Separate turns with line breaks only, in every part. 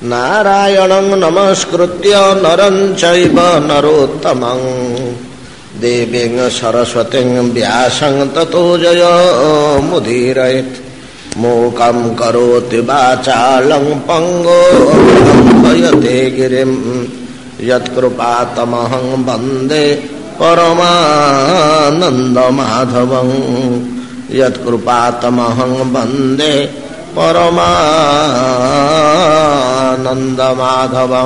नारायणं नमस्कृत्य नरं चैव नरोत्तमं देवीं सरस्वतीं व्यासं ततो जयमुदीरयेत् मूकं करोति वाचालं पङ्गुं गिरिं यत्कृपातमहं वन्दे परमानन्दमाधवं यत्कृपातमहं वन्दे परमानन्दमाधवं।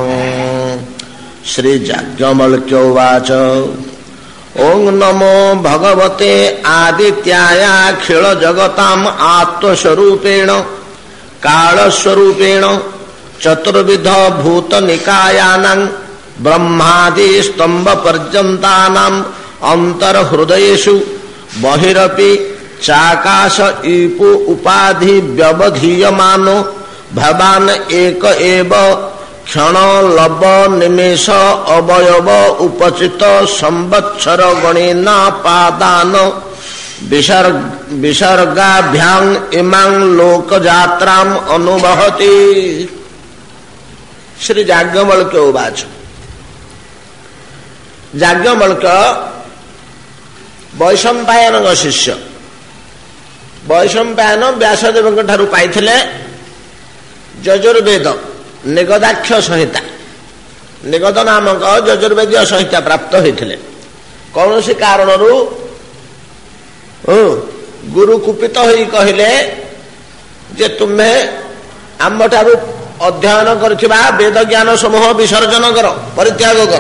श्रीजाज्ञवल्क्योवाच ओं नमो भगवते आदित्याय अखिल जगताम आत्मस्वरूपेण कालस्वरूपेण चतुर्विध भूत निकायानां ब्रह्मादि स्तंभ पर्यन्तानां अंतर्हृदयेषु बहिरपि चाकाश ईपु उपाधि व्यवधीयमानो भवान् एक एव क्षण लब निमेष अवयव उपचित संवत्सर गणेन पादान विसर्गाभ्यां इमां लोकयात्रां अनुभवति। श्री याज्ञवल्क्य उवाच। याज्ञवल्क्य वैशंपायन शिष्य। वैशंपायन व्यासदेव ठारू पाइथिले यजुर्वेद निगदाक्ष संहिता। निगद नामक यजुर्वेदीय संहिता प्राप्त होइथिले। कौन सी कारणरू गुरु कुपित होई कहिले जे तुम्हें आम ठारू अध्ययन करथिबा वेद ज्ञान समूह विसर्जन कर, परित्याग कर।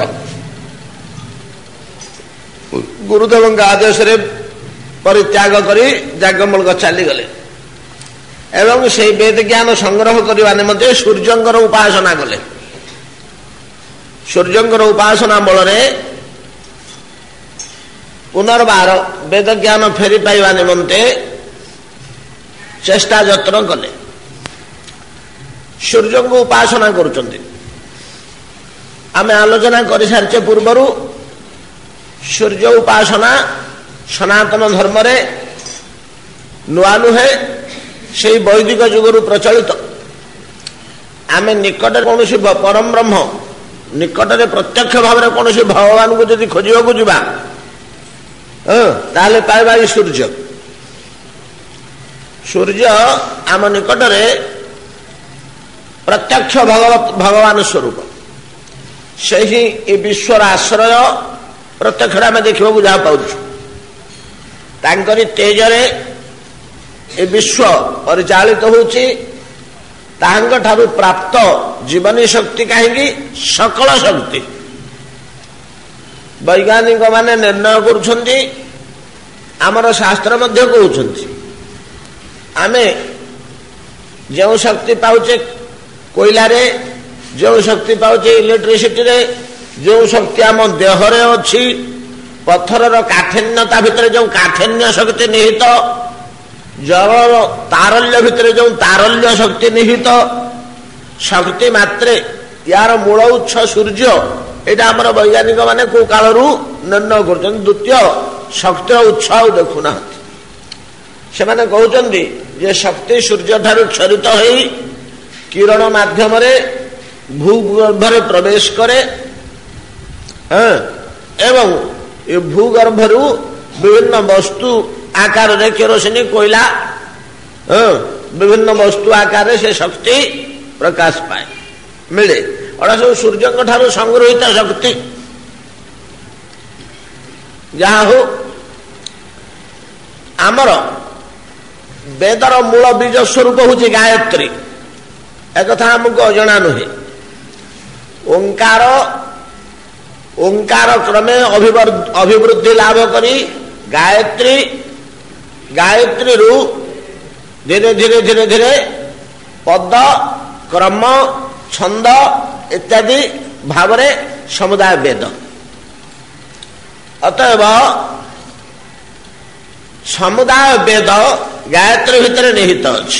गुरुदेव आदेश रे परित्याग करी याज्ञवल्क्य चली गले एवं से वेद ज्ञान संग्रह करने निमंते सूर्यंकर उपासना कले। सूर्यंकर उपासना बल पुनर्बार वेद ज्ञान फेरी पाइबा निमंते चेष्टा यत्न कले। सूर्य को उपासना करुचंती। आमे आलोचना कर सारे पूर्वर सूर्य उपासना सनातन धर्म रे नुआ नुहे से वैदिक जुगरु प्रचलित। आमे निकट कौन परम ब्रह्म निकट प्रत्यक्ष भाव में कौन भगवान को जब खोजा जावा ताले पाइबा सूर्य। सूर्य आम निकट प्रत्यक्ष भगवान स्वरूप से ही विश्वर आश्रय प्रत्यक्ष आम देखा जहाँ पाऊँ। तेजरे ए विश्व परिचालित होची। ठारू प्राप्त जीवनी शक्ति कहीं सकल शक्ति वैज्ञानिक माने निर्णय करुछंती। आमर शास्त्र मध्य कहउछंती आमे जो शक्ति पाउचे कोयला रे, जो शक्ति पाउचे इलेक्ट्रिसिटी रे, जो शक्ति आम देह रे अछि, पत्थर काठिन्यता भितर जो काठिन्य शक्ति निहित, जल तारल्य भितर जो तारल्य शक्ति निहित, शक्ति मात्रे यार मूल उत्स सूर्य। यहाँ आम वैज्ञानिक माने को कालू निर्णय कर द्वितीय शक्ति उत्स देखुना से माने कहते जे शक्ति सूर्य ठारू क्षरित हो किरण माध्यम भूगर्भ प्रवेश करे एवं ये भूगर्भरू विभिन्न वस्तु आकार रे केरोसिनी कोयला विभिन्न वस्तु आकार से शक्ति प्रकाश पाए मिले। और सब सूर्य ठारू संग्रहित शक्ति जहा हो आमर वेदर मूल बीज स्वरूप हूँ गायत्री। एक आमको अजना नुहे। ओंकार ओंकार क्रमे अभिवृद्धि लाभ करी गायत्री गायत्री रु धीरे धीरे धीरे धीरे पद क्रम छंद इत्यादि भाव समुदाय वेद। अतएव समुदाय वेद गायत्री भितर निहित अछि।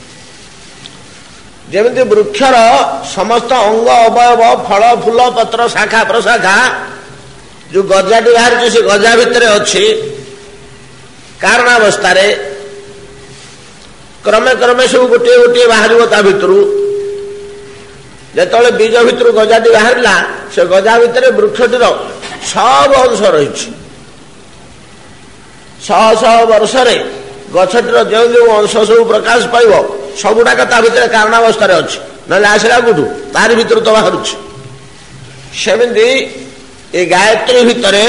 जेमती वृक्षर समस्त अंग अवयव फल फूल पत्र शाखा प्रशाखा जो गजाटी बाहर से गजा भितर अच्छी कारणावस्था क्रमे क्रमे सब गोटे गोटे बाहर ता भितर ଯେତେବେଳେ ବୀଜ ଭିତରୁ ଗଜାଟି ବାହାରିଲା ସେ ଗଜା ଭିତରେ ବୃକ୍ଷଟିର ସବୁ ଅଂଶ ରହିଛି। ଶହ ଶହ ବର୍ଷରେ ଗଛଟିର ଯେଉଁ ଯେଉଁ ଅଂଶ ସବୁ ପ୍ରକାଶ ପାଇବ ସବୁଗୁଡାକ ତା ଭିତରେ କାରଣାବସ୍ଥାରେ ଅଛି, ନହେଲେ ଆସିଲା କୋଉଠୁ? ତାରି ଭିତରୁ ତ ବାହାରୁଛି। ସେମିତି ଏ ଗାୟତ୍ରୀ ଭିତରେ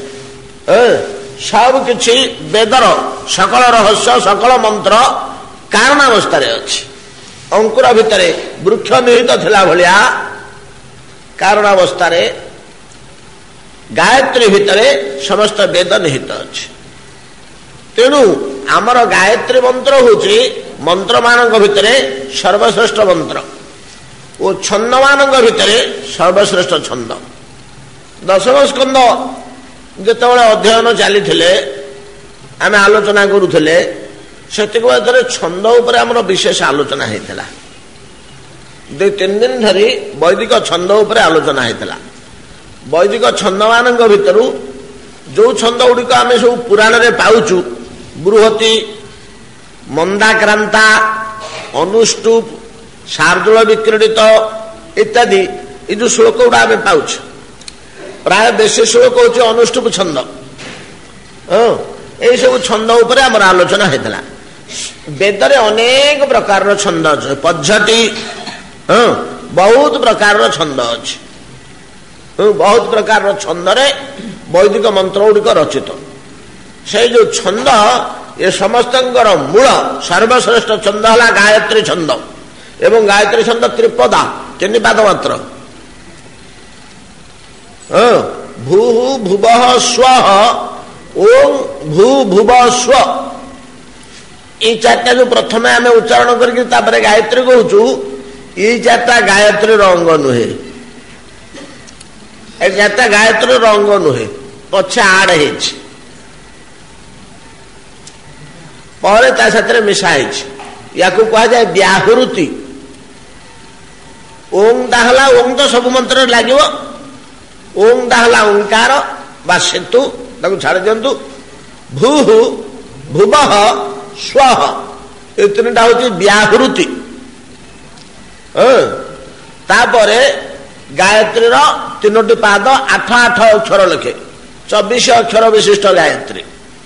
ସବୁ କିଛି ବେଦର ସକଳ ରହସ୍ୟ ସକଳ ମନ୍ତ୍ର କାରଣାବସ୍ଥାରେ ଅଛି। ଅଙ୍କୁର ଭିତରେ ବୃକ୍ଷ ନିହିତ ଥିଲା ଭଳିଆ କାରଣାବସ୍ଥାରେ ଗାୟତ୍ରୀ ଭିତରେ ସମସ୍ତ ବେଦ ନିହିତ ଅଛି। ତେଣୁ ଆମର ଗାୟତ୍ରୀ ମନ୍ତ୍ର ହଉଛି ମନ୍ତ୍ର ମାନଙ୍କ ଭିତରେ ସର୍ବଶ୍ରେଷ୍ଠ ମନ୍ତ୍ର ଓ ଛନ୍ଦ ମାନଙ୍କ ଭିତରେ ସର୍ବଶ୍ରେଷ୍ଠ ଛନ୍ଦ। ଦଶମ ସ୍କନ୍ଧ ଯେତେବେଳେ ଅଧ୍ୟୟନ ଚାଲିଥିଲେ ଆମେ ଆଲୋଚନା କରୁଥିଲେ, ସେତିକି ମଧ୍ୟରେ ଛନ୍ଦ ଉପରେ ଆମର ବିଶେଷ ଆଲୋଚନା ହେଇଥିଲା। 2-3 ଦିନ ଧରି ବୈଦିକ ଛନ୍ଦ ଉପରେ ଆଲୋଚନା ହେଇଥିଲା। ବୈଦିକ ଛନ୍ଦ ମାନଙ୍କ ଭିତରୁ ଯୋଉ ଛନ୍ଦ ଗୁଡିକ ଆମେ ସବୁ ପୁରାଣରେ ପାଉଛୁ, ବୃହତି, ମନ୍ଦାକ୍ରାନ୍ତା, ଅନୁଷ୍ଟୁପ, ଶାର୍ଦୂଳ ବିକ୍ରୀଡ଼ିତ ଇତ୍ୟାଦି ଏ ଯୋଉ ଶ୍ଲୋକ ଗୁଡା ଆମେ ପାଉଛୁ, ପ୍ରାୟ ବେଶୀ ଶ୍ଲୋକ ହଉଛି ଅନୁଷ୍ଟୁପ ଛନ୍ଦ। ଏଇ ସବୁ ଛନ୍ଦ ଉପରେ ଆମର ଆଲୋଚନା ହେଇଥିଲା। ବେଦରେ ଅନେକ ପ୍ରକାରର ଛନ୍ଦ ଅଛି, ପଦ୍ଧତି, ବହୁତ ପ୍ରକାରର ଛନ୍ଦ ଅଛି। ବହୁତ ପ୍ରକାରର ଛନ୍ଦରେ ବୈଦିକ ମନ୍ତ୍ର ଗୁଡିକ ରଚିତ। ସେଇ ଯୋଉ ଛନ୍ଦ, ଏ ସମସ୍ତଙ୍କର ମୂଳ ସର୍ବଶ୍ରେଷ୍ଠ ଛନ୍ଦ ହେଲା ଗାୟତ୍ରୀ ଛନ୍ଦ। ଏବଂ ଗାୟତ୍ରୀ ଛନ୍ଦ ତ୍ରିପଦା, 3 ପାଦ ମାତ୍ର। ଭୂ ଭୁବଃ ସ୍ୱଃ ଓಂ ଭୂ ଭୁବଃ ସ୍ୱ, ଏଇ 4ଟା ଯୋଉ ପ୍ରଥମେ ଆମେ ଉଚ୍ଚାରଣ କରିକି ତାପରେ ଗାୟତ୍ରୀ କହୁଛୁ, ଏଇ 4ଟା ଗାୟତ୍ରୀର ଅଙ୍ଗ ନୁହେଁ। ଏ 4ଟା ଗାୟତ୍ରୀର ଅଙ୍ଗ ନୁହେଁ, ପଛେ ଆଡ ହେଇଛି, ପରେ ତା ସାଥିରେ ମିଶା ହେଇଛି। ୟାକୁ କୁହାଯାଏ ବ୍ୟାହୃତି। ଓଂ ଟା ହେଲା, ଓଂ ତ ସବୁ ମନ୍ତ୍ରରେ ଲାଗିବ। ଓଂ ଟା ହେଲା ଓଙ୍କାର ବା ସେତୁ, ତାକୁ ଛାଡ଼ି ଦିଅନ୍ତୁ। ଭୂ ଭୁବଃ ସ୍ୱଃ, ଏ 3ଟା ହଉଛି ବ୍ୟାହୃତି। ତାପରେ ଗାୟତ୍ରୀର 3ଟି ପାଦ 8 ଅକ୍ଷର ଲେଖେ, 24 ଅକ୍ଷର ବିଶିଷ୍ଟ ଗାୟତ୍ରୀ।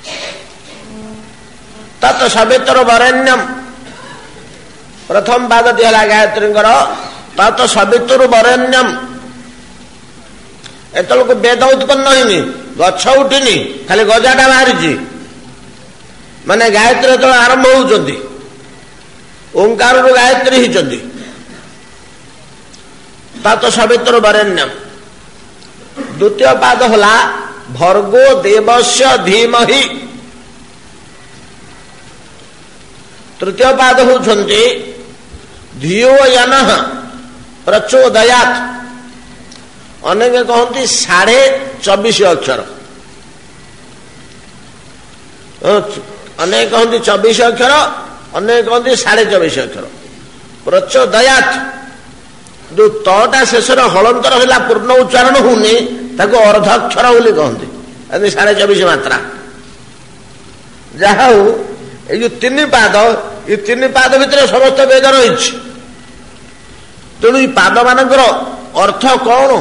ତତ୍ ସବିତୁର ବରେଣ୍ୟମ୍, ପ୍ରଥମ ପାଦଟି ହେଲା ଗାୟତ୍ରୀଙ୍କର ତତ୍ ସବିତୁର ବରେଣ୍ୟମ୍। ଏତେବେଳକୁ ବେଦ ଉତ୍ପନ୍ନ ହେଇନି, ଗଛ ଉଠିନି, ଖାଲି ଗଜାଟା ବାହାରିଛି। ମାନେ ଗାୟତ୍ରୀ ଯେତେବେଳେ ଆରମ୍ଭ ହଉଛନ୍ତି, ଓଙ୍କାରରୁ ଗାୟତ୍ରୀ ହେଇଛନ୍ତି। ତତ୍ ସବିତୁର ବରେଣ୍ୟମ୍। ଦ୍ୱିତୀୟ ପାଦ ହେଲା ଭର୍ଗୋ ଦେବସ୍ୟ ଧୀମହି। ତୃତୀୟ ପାଦ ହଉଛନ୍ତି ଧିଓ ୟନଃ ପ୍ରଚୋଦୟାତ୍। ଅନେକ କହନ୍ତି 24.5 ଅକ୍ଷର, ଅନେକ କହନ୍ତି 24 ଅକ୍ଷର, ଅନେକ କହନ୍ତି 24.5 ଅକ୍ଷର। ପ୍ରଚୋଦୟାତ୍, ଯୋଉ ତଟା ଶେଷରେ ହଳନ୍ତର ହେଲା ପୂର୍ଣ୍ଣ ଉଚ୍ଚାରଣ ହଉନି, ତାକୁ ଅର୍ଦ୍ଧାକ୍ଷର ବୋଲି କହନ୍ତି। 24.5 ମାତ୍ରା। ଯାହା ହଉ, ଏଇ ଯୋଉ 3 ପାଦ, ଏ 3 ପାଦ ଭିତରେ ସମସ୍ତ ବେଦ ରହିଛି। ତେଣୁ ଏଇ ପାଦ ମାନଙ୍କର ଅର୍ଥ କଣ,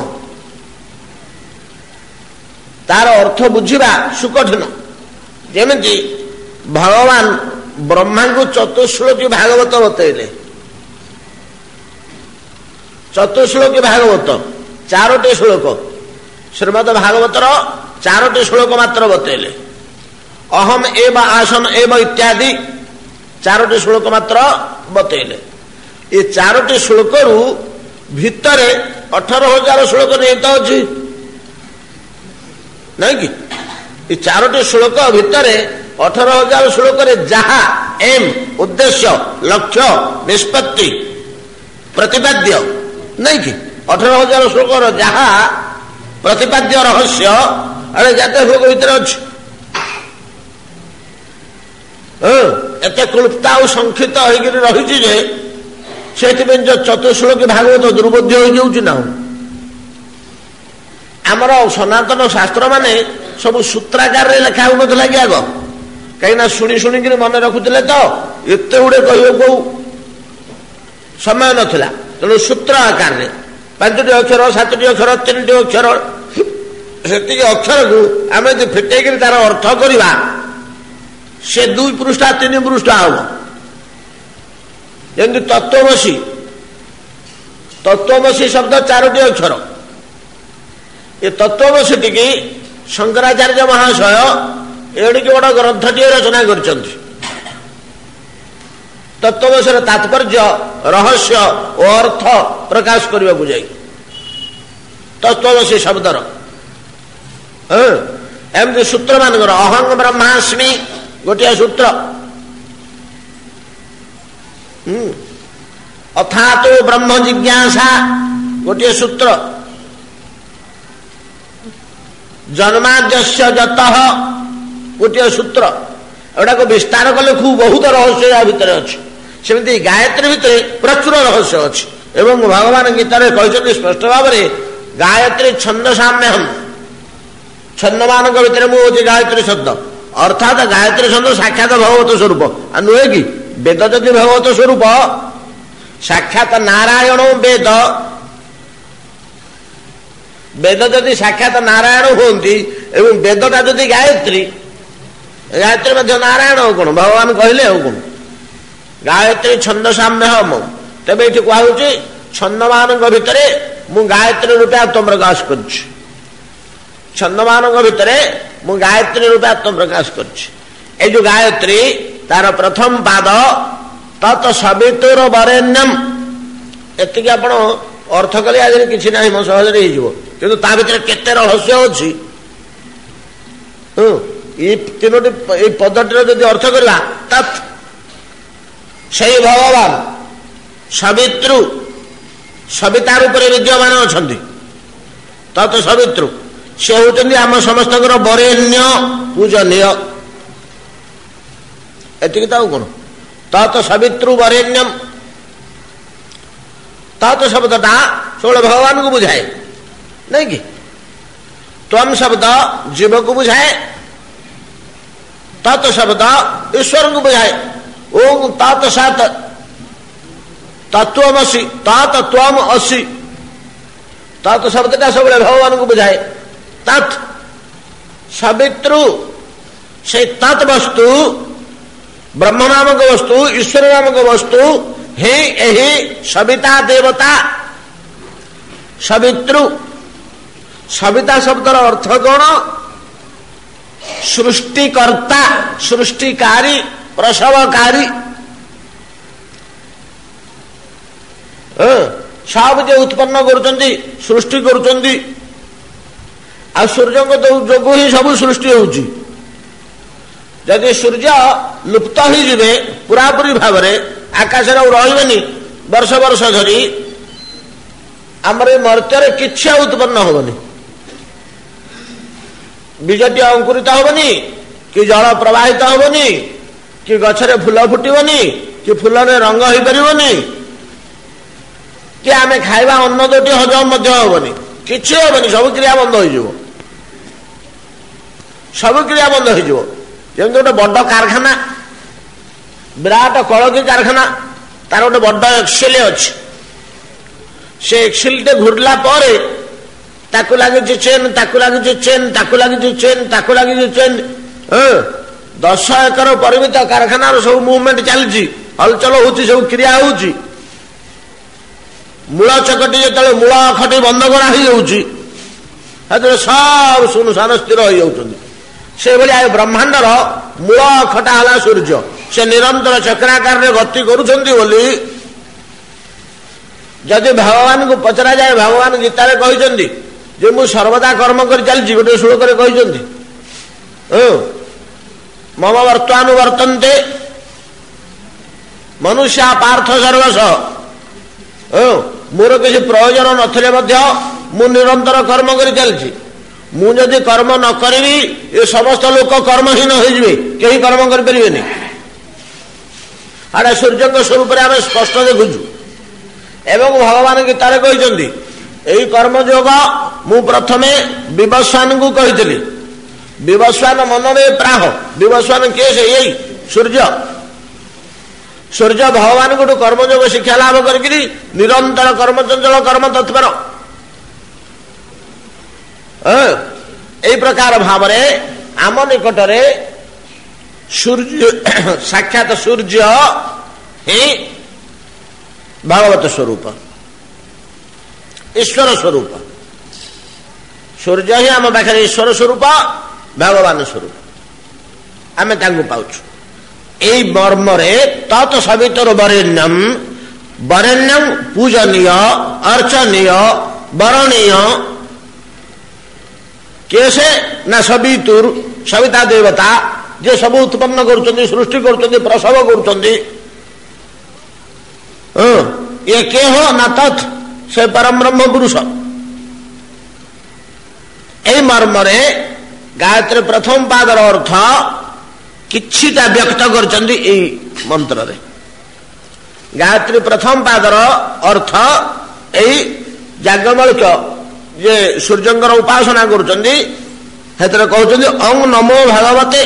ତାର ଅର୍ଥ ବୁଝିବା ସୁକଠିନ। ଯେମିତି ଭଗବାନ ବ୍ରହ୍ମାଙ୍କୁ ଚତୁଶ୍ଲୋକୀ ଭାଗବତ ବତେଇଲେ। ଚତୁଶ୍ଲୋକୀ ଭାଗବତ 4ଟି ଶ୍ଲୋକ, ଶ୍ରୀମଦ୍ ଭାଗବତର 4ଟି ଶ୍ଲୋକ ମାତ୍ର ବତେଇଲେ। ଅହମ ଏବ ଆସନ ଏବ ଇତ୍ୟାଦି 4ଟି ଶ୍ଲୋକ ମାତ୍ର ବତେଇଲେ। ଏ 4ଟି ଶ୍ଲୋକରୁ ଭିତରେ 18,000 ଶ୍ଲୋକ ନିହିତ ଅଛି, ନାଇଁ କି? ଏ 4ଟି ଶ୍ଲୋକ ଭିତରେ 18,000 ଶ୍ଲୋକରେ ଯାହା ଏମ୍, ଉଦ୍ଦେଶ୍ୟ, ଲକ୍ଷ୍ୟ, ନିଷ୍ପତ୍ତି, ପ୍ରତିପାଦ୍ୟ, ନାଇଁ କି? 18,000 ଶ୍ଲୋକର ଯାହା ପ୍ରତିପାଦ୍ୟ ରହସ୍ୟ, ଆରେ ଜାତୀୟ ଶ୍ଲୋକ ଭିତରେ ଅଛି। ଏତେ କ୍ଲୁପ୍ତ ଆଉ ସଂକ୍ଷିପ୍ତ ହେଇକିରି ରହିଛି ଯେ ସେଥିପାଇଁ ଯୋଉ ଚତୁଶ୍ଲୋକୀ ଭାଗବତ ଦୁର୍ବୋଧ୍ୟ ହେଇଯାଉଛି ନା। ଆମର ସନାତନ ଶାସ୍ତ୍ର ମାନେ ସବୁ ସୂତ୍ରାକାରରେ ଲେଖା ହଉନଥିଲା କି ଆଗ? କାହିଁକିନା ଶୁଣି ଶୁଣିକିରି ମନେ ରଖୁଥିଲେ ତ, ଏତେ ଗୁଡେ କହିବାକୁ ସମୟ ନଥିଲା। ତେଣୁ ସୂତ୍ର ଆକାରରେ 5ଟି ଅକ୍ଷର 7ଟି ଅକ୍ଷର 3ଟି ଅକ୍ଷର ସେତିକି ଅକ୍ଷରକୁ ଆମେ ଯଦି ଫିଟେଇକିରି ତାର ଅର୍ଥ କରିବା ସେ 2 ପୃଷ୍ଠା 3 ପୃଷ୍ଠା ହବ। ଯେମିତି ତତ୍ତ୍ୱମସୀ ଶବ୍ଦ 4ଟି ଅକ୍ଷର। ଏ ତତ୍ତ୍ୱମସୀ ଟିକି ଶଙ୍କରାଚାର୍ଯ୍ୟ ମହାଶୟ ଏଡ଼ିକି ବଡ଼ ଗ୍ରନ୍ଥଟିଏ ରଚନା କରିଛନ୍ତି। ତତ୍ତ୍ୱମସୀର ତାତ୍ପର୍ଯ୍ୟ ରହସ୍ୟ ଓ ଅର୍ଥ ପ୍ରକାଶ କରିବାକୁ ଯାଇ ତତ୍ତ୍ୱମସୀ ଶବ୍ଦର ଏମିତି ସୂତ୍ର ମାନଙ୍କର ଅହଂ ବ୍ରହ୍ମାସ୍ମି ଗୋଟିଏ ସୂତ୍ର, ଅଥାତୋ ବ୍ରହ୍ମ ଜିଜ୍ଞାସା ଗୋଟିଏ ସୂତ୍ର, ଜନ୍ମାଦ୍ୟସ୍ୟ ଯତଃ ଗୋଟିଏ ସୂତ୍ର। ଏଗୁଡ଼ାକୁ ବିସ୍ତାର କଲେ ଖୁବ୍ ବହୁତ ରହସ୍ୟ ୟା ଭିତରେ ଅଛି। ସେମିତି ଗାୟତ୍ରୀ ଭିତରେ ପ୍ରଚୁର ରହସ୍ୟ ଅଛି ଏବଂ ଭଗବାନ ଗୀତାରେ କହିଛନ୍ତି ସ୍ପଷ୍ଟ ଭାବରେ ଗାୟତ୍ରୀ ଛନ୍ଦ ସାମ୍ୟହମ୍, ଛନ୍ଦମାନଙ୍କ ଭିତରେ ମୁଁ ହେଉଛି ଗାୟତ୍ରୀ ଶବ୍ଦ। ଅର୍ଥାତ୍ ଗାୟତ୍ରୀ ଛନ୍ଦ ସାକ୍ଷାତ ଭଗବତ ସ୍ୱରୂପ ଆଉ ନୁହେଁ କି? ବେଦ ଯଦି ଭଗବତ ସ୍ୱରୂପ ସାକ୍ଷାତ ନାରାୟଣ ବେଦ ଯଦି ସାକ୍ଷାତ ନାରାୟଣ ହୁଅନ୍ତି ଏବଂ ବେଦଟା ଯଦି ଗାୟତ୍ରୀ ମଧ୍ୟ ନାରାୟଣ ଆଉ କଣ ଭଗବାନ କହିଲେ ଆଉ କଣ? ଗାୟତ୍ରୀ ଛନ୍ଦ ସାମ୍ୟହମ୍। ତେବେ ଏଠି କୁହାଯାଉଛି ଛନ୍ଦମାନଙ୍କ ଭିତରେ ମୁଁ ଗାୟତ୍ରୀ ରୂପେ ଆତ୍ମପ୍ରକାଶ କରୁଛି। ଛନ୍ଦମାନଙ୍କ ଭିତରେ ମୁଁ ଗାୟତ୍ରୀ ରୂପେ ଆତ୍ମପ୍ରକାଶ କରୁଛି। ଏଇ ଯୋଉ ଗାୟତ୍ରୀ ତାର ପ୍ରଥମ ପାଦ ତତ୍ ସବିତୁର୍ ବରେଣ୍ୟମ୍, ଏତିକି ଆପଣ ଅର୍ଥ କଲେ ଆଜିରେ କିଛି ନାହିଁ ମୋ ସହଜରେ ହେଇଯିବ। କିନ୍ତୁ ତା ଭିତରେ କେତେ ରହସ୍ୟ ଅଛି। ଏଇ 3ଟି ଏଇ ପଦଟିର ଯଦି ଅର୍ଥ କରିବା ତତ୍ ସେଇ ଭଗବାନ ସବିତୃ ସବିତା ରୂପରେ ବିଦ୍ୟମାନ ଅଛନ୍ତି। ତତ୍ ସବିତୃ ସେ ହେଉଛନ୍ତି ଆମ ସମସ୍ତଙ୍କର ବରେଣ୍ୟ ପୂଜନୀୟ। ଏତିକି ତ ଆଉ କଣ? ତତ୍ ସବିତୃ ବରେଣ୍ୟମ୍। ତତ୍ ଶବ୍ଦଟା ସବୁବେଳେ ଭଗବାନଙ୍କୁ ବୁଝାଏ ନାଇଁ କି? ତ୍ୱମ୍ ଶବ୍ଦ ଜୀବକୁ ବୁଝାଏ, ତତ୍ ଶବ୍ଦ ଈଶ୍ୱରଙ୍କୁ ବୁଝାଏ। ଓଂ ତତ୍ ସତ୍ ତତ୍ତ୍ୱମସି ତତ୍ ତ୍ୱମ୍ ଅସି, ତତ୍ ଶବ୍ଦଟା ସବୁବେଳେ ଭଗବାନଙ୍କୁ ବୁଝାଏ। ତତ୍ ସବିତୃ ସେଇ ତତ୍ ବସ୍ତୁ ବ୍ରହ୍ମ ନାମକ ବସ୍ତୁ ଈଶ୍ୱର ନାମକ ବସ୍ତୁ ହିଁ ଏହି ସବିତା ଦେବତା। ସବିତୃ ସବିତା ଶବ୍ଦର ଅର୍ଥ କଣ? ସୃଷ୍ଟିକର୍ତ୍ତା, ସୃଷ୍ଟିକାରୀ, ପ୍ରସବକାରୀ। ସବୁ ଯେ ଉତ୍ପନ୍ନ କରୁଛନ୍ତି ସୃଷ୍ଟି କରୁଛନ୍ତି। ଆଉ ସୂର୍ଯ୍ୟଙ୍କ ଯୋଗୁଁ ହିଁ ସବୁ ସୃଷ୍ଟି ହେଉଛି। ଯଦି ସୂର୍ଯ୍ୟ ଲୁପ୍ତ ହେଇଯିବେ ପୁରାପୁରି ଭାବରେ ଆକାଶରେ ଆଉ ରହିବେନି ବର୍ଷ ବର୍ଷ ଧରି, ଆମର ଏ ମର୍ତ୍ତ୍ୟରେ କିଛି ଆଉ ଉତ୍ପନ୍ନ ହବନି। ବୀଜଟି ଅଙ୍କୁରିତ ହବନି, କି ଜଳ ପ୍ରବାହିତ ହବନି, କି ଗଛରେ ଫୁଲ ଫୁଟିବନି, କି ଫୁଲରେ ରଙ୍ଗ ହେଇପାରିବନି, କି ଆମେ ଖାଇବା ଅନ୍ନ ଦୁଇଟି ହଜମ ମଧ୍ୟ ହବନି, କିଛି ହବନି। ସବୁ କ୍ରିୟା ବନ୍ଦ ହେଇଯିବ, ସବୁ କ୍ରିୟା ବନ୍ଦ ହେଇଯିବ। ଯେମିତି ଗୋଟେ ବଡ କାରଖାନା, ବିରାଟ କଳକି କାରଖାନା, ତାର ଗୋଟେ ବଡ ଏକ୍ସେଲ ଅଛି। ସେ ଏକ୍ସେଲଟେ ଘୁରିଲା ପରେ ତାକୁ ଲାଗିଛି ଚେନ୍, ତାକୁ ଲାଗିଛି ଚେନ୍, ତାକୁ ଲାଗିଛି ଚେନ୍, ତାକୁ ଲାଗିଛି ଚେନ୍। 10 ଏକର ପରିମିତ କାରଖାନାର ସବୁ ମୁଭମେଣ୍ଟ ଚାଲିଛି, ହଲଚଲ ହଉଛି, ସବୁ କ୍ରିୟା ହଉଛି। ମୂଳ ଚକଟି ଯେତେବେଳେ ମୂଳ ଅଖଟି ବନ୍ଦ କରା ହେଇଯାଉଛି ସେତେବେଳେ ସବୁ ଶୂନ୍ଶାନ ସ୍ଥିର ହେଇଯାଉଛନ୍ତି। ସେଭଳି ବ୍ରହ୍ମାଣ୍ଡର ମୂଳ ଅଖଟା ହେଲା ସୂର୍ଯ୍ୟ। ସେ ନିରନ୍ତର ଚକ୍ରାକାରରେ ଗତି କରୁଛନ୍ତି ବୋଲି ଯଦି ଭଗବାନଙ୍କୁ ପଚରାଯାଏ, ଭଗବାନ ଗୀତାରେ କହିଛନ୍ତି ଯେ ମୁଁ ସର୍ବଦା କର୍ମ କରି ଚାଲିଛି। ଗୋଟେ ଶ୍ଲୋକରେ କହିଛନ୍ତି ମମ ବର୍ତ୍ତମାନୁବର୍ତ୍ତନ୍ତେ ମନୁଷ୍ୟ ପାର୍ଥ ସର୍ବସ। ମୋର କିଛି ପ୍ରୟୋଜନ ନଥିଲେ ମଧ୍ୟ ମୁଁ ନିରନ୍ତର କର୍ମ କରି ଚାଲିଛି। ମୁଁ ଯଦି କର୍ମ ନ କରିବି ଏ ସମସ୍ତ ଲୋକ କର୍ମହୀନ ହୋଇଯିବେ, କେହି କର୍ମ କରିପାରିବେନି। ଆଡ଼େ ସୂର୍ଯ୍ୟଙ୍କ ସ୍ୱରୂପରେ ଆମେ ସ୍ପଷ୍ଟ ଦେଖୁଛୁ। ଏବଂ ଭଗବାନ ଗୀତାରେ କହିଛନ୍ତି ଏହି କର୍ମଯୋଗ ମୁଁ ପ୍ରଥମେ ବିବସ୍ୱାନଙ୍କୁ କହିଥିଲି। ବିବସ୍ୱାନ ମନମେ ପ୍ରାହ। ବିବସ୍ୱାନ କିଏ? ସେ ଏଇ ସୂର୍ଯ୍ୟ। सूर्य भगवान को कर्मयोग शिक्षा लाभ करी निरंतर कर्मचंचल कर्म तत्पर यही प्रकार भाव आम निकटरे सूर्य साक्षात सूर्य ही भगवत स्वरूप ईश्वर स्वरूप सूर्य ही आम पाखे ईश्वर स्वरूप भगवान स्वरूप आम पाऊछु यही मर्मरे तत् सवितर वरेण्यम वरेण्यम पूजनीय अर्चनीय वरणीय कैसे ना सवितुर सविता देवता जे सब उत्पन्न करुचंदी सृष्टि करुचंदी प्रसव करुचंदी ये के हो ना तत् से परम ब्रह्म पुरुष यही मर्मरे गायत्री प्रथम पादर अर्थ किछिटा व्यक्त करचंदी एई मंत्र रे गायत्री प्रथम पादर अर्थ एई याज्ञवल्क्य जे सूर्यंकर उपासना करुचंदी हेतरे कहउचंदी ओं नमो भगवते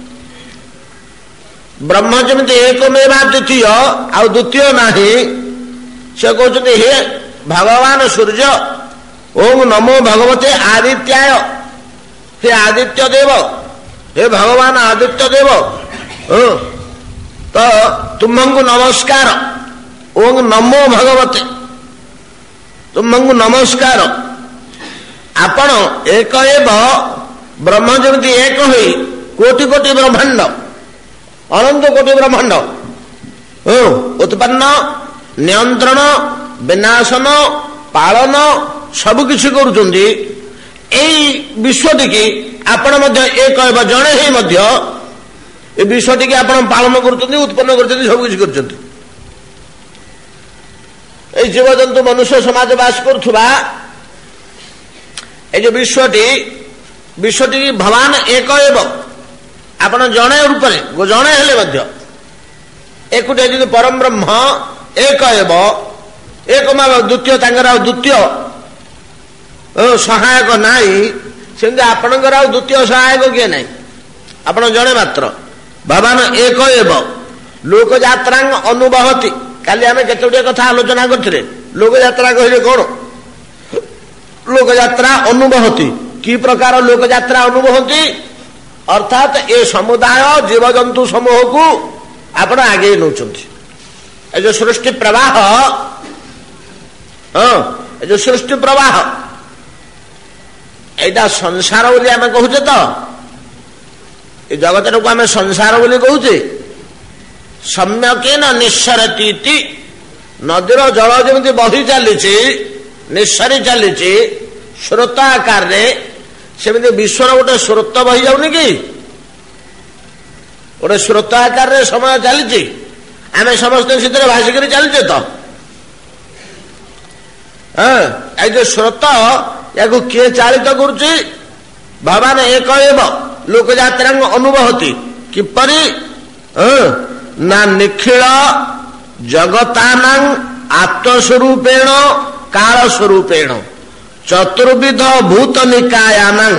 ब्रह्म जमिति एकमेवा द्वितीय आ द्वितीय नाही से कहउचंदी हे भगवान सूर्य ओं नमो भगवते आदित्याय हे आदित्य देव हे भगवान आदित्य देव तो तुम्हंगु नमस्कार ओं नमो भगवते तुम्हंगु नमस्कार आपण एक एव ब्रह्म जमिति एक होई कोटि कोटि ब्रह्मांड अनंत कोटि ब्रह्मांड उत्पन्न नियंत्रण विनाशन पालन सबकिछि करुचंदी एई विश्वटी की आपण मध्य एक जड़े ही मध्य ए विश्वटी की आपण पालन करुचंदी उत्पन्न करुचंदी सबकिछि करुचंदी ए जीवजंतु मनुष्य समाज बास करुथुबा ए जो विश्वटी भगवान एक एव आपण जड़े रूप जड़े हेले मध्य एकुटे यदि परम ब्रह्म एक एव एक द्वितीय द्वितीय सहायक नाई सेमती आपणकर आ द्वितीय सहायक किए ना आपण जड़े मात्र भगवान एक एव लोक यात्रा अनुभवती काली आम केतोटी कथा आलोचना करथिले लोक यात्रा कहले कौन लोक यात्रा अनुभवती कि प्रकार लोक यात्रा अनुभवती अर्थात ए समुदाय जीवजंतु समूह को आपण आगे नौचंती ए जो सृष्टि प्रवाह ए जो सृष्टि प्रवाह एटा संसार बोली आम कहूचे तो ये जगत को आम संसार बोली कहूचे सम्यकेन निस्सरती नदीर जल जमी बही चली निस्सरी चली स्रोत आकार सेमती विश्वर गोटे स्रोत बही जाऊनि कि गोटे स्रोत आकार समय चली आम समस्त से भाषिक चलचे तो जो स्रोत या किए चालित करुच्ची भगवान एक एव लोक यात्रा अनुभवती किपरि ना निखिल जगतानां आत्मस्वरूपेण काल स्वरूपेण चतुर्विध भूत निकायानां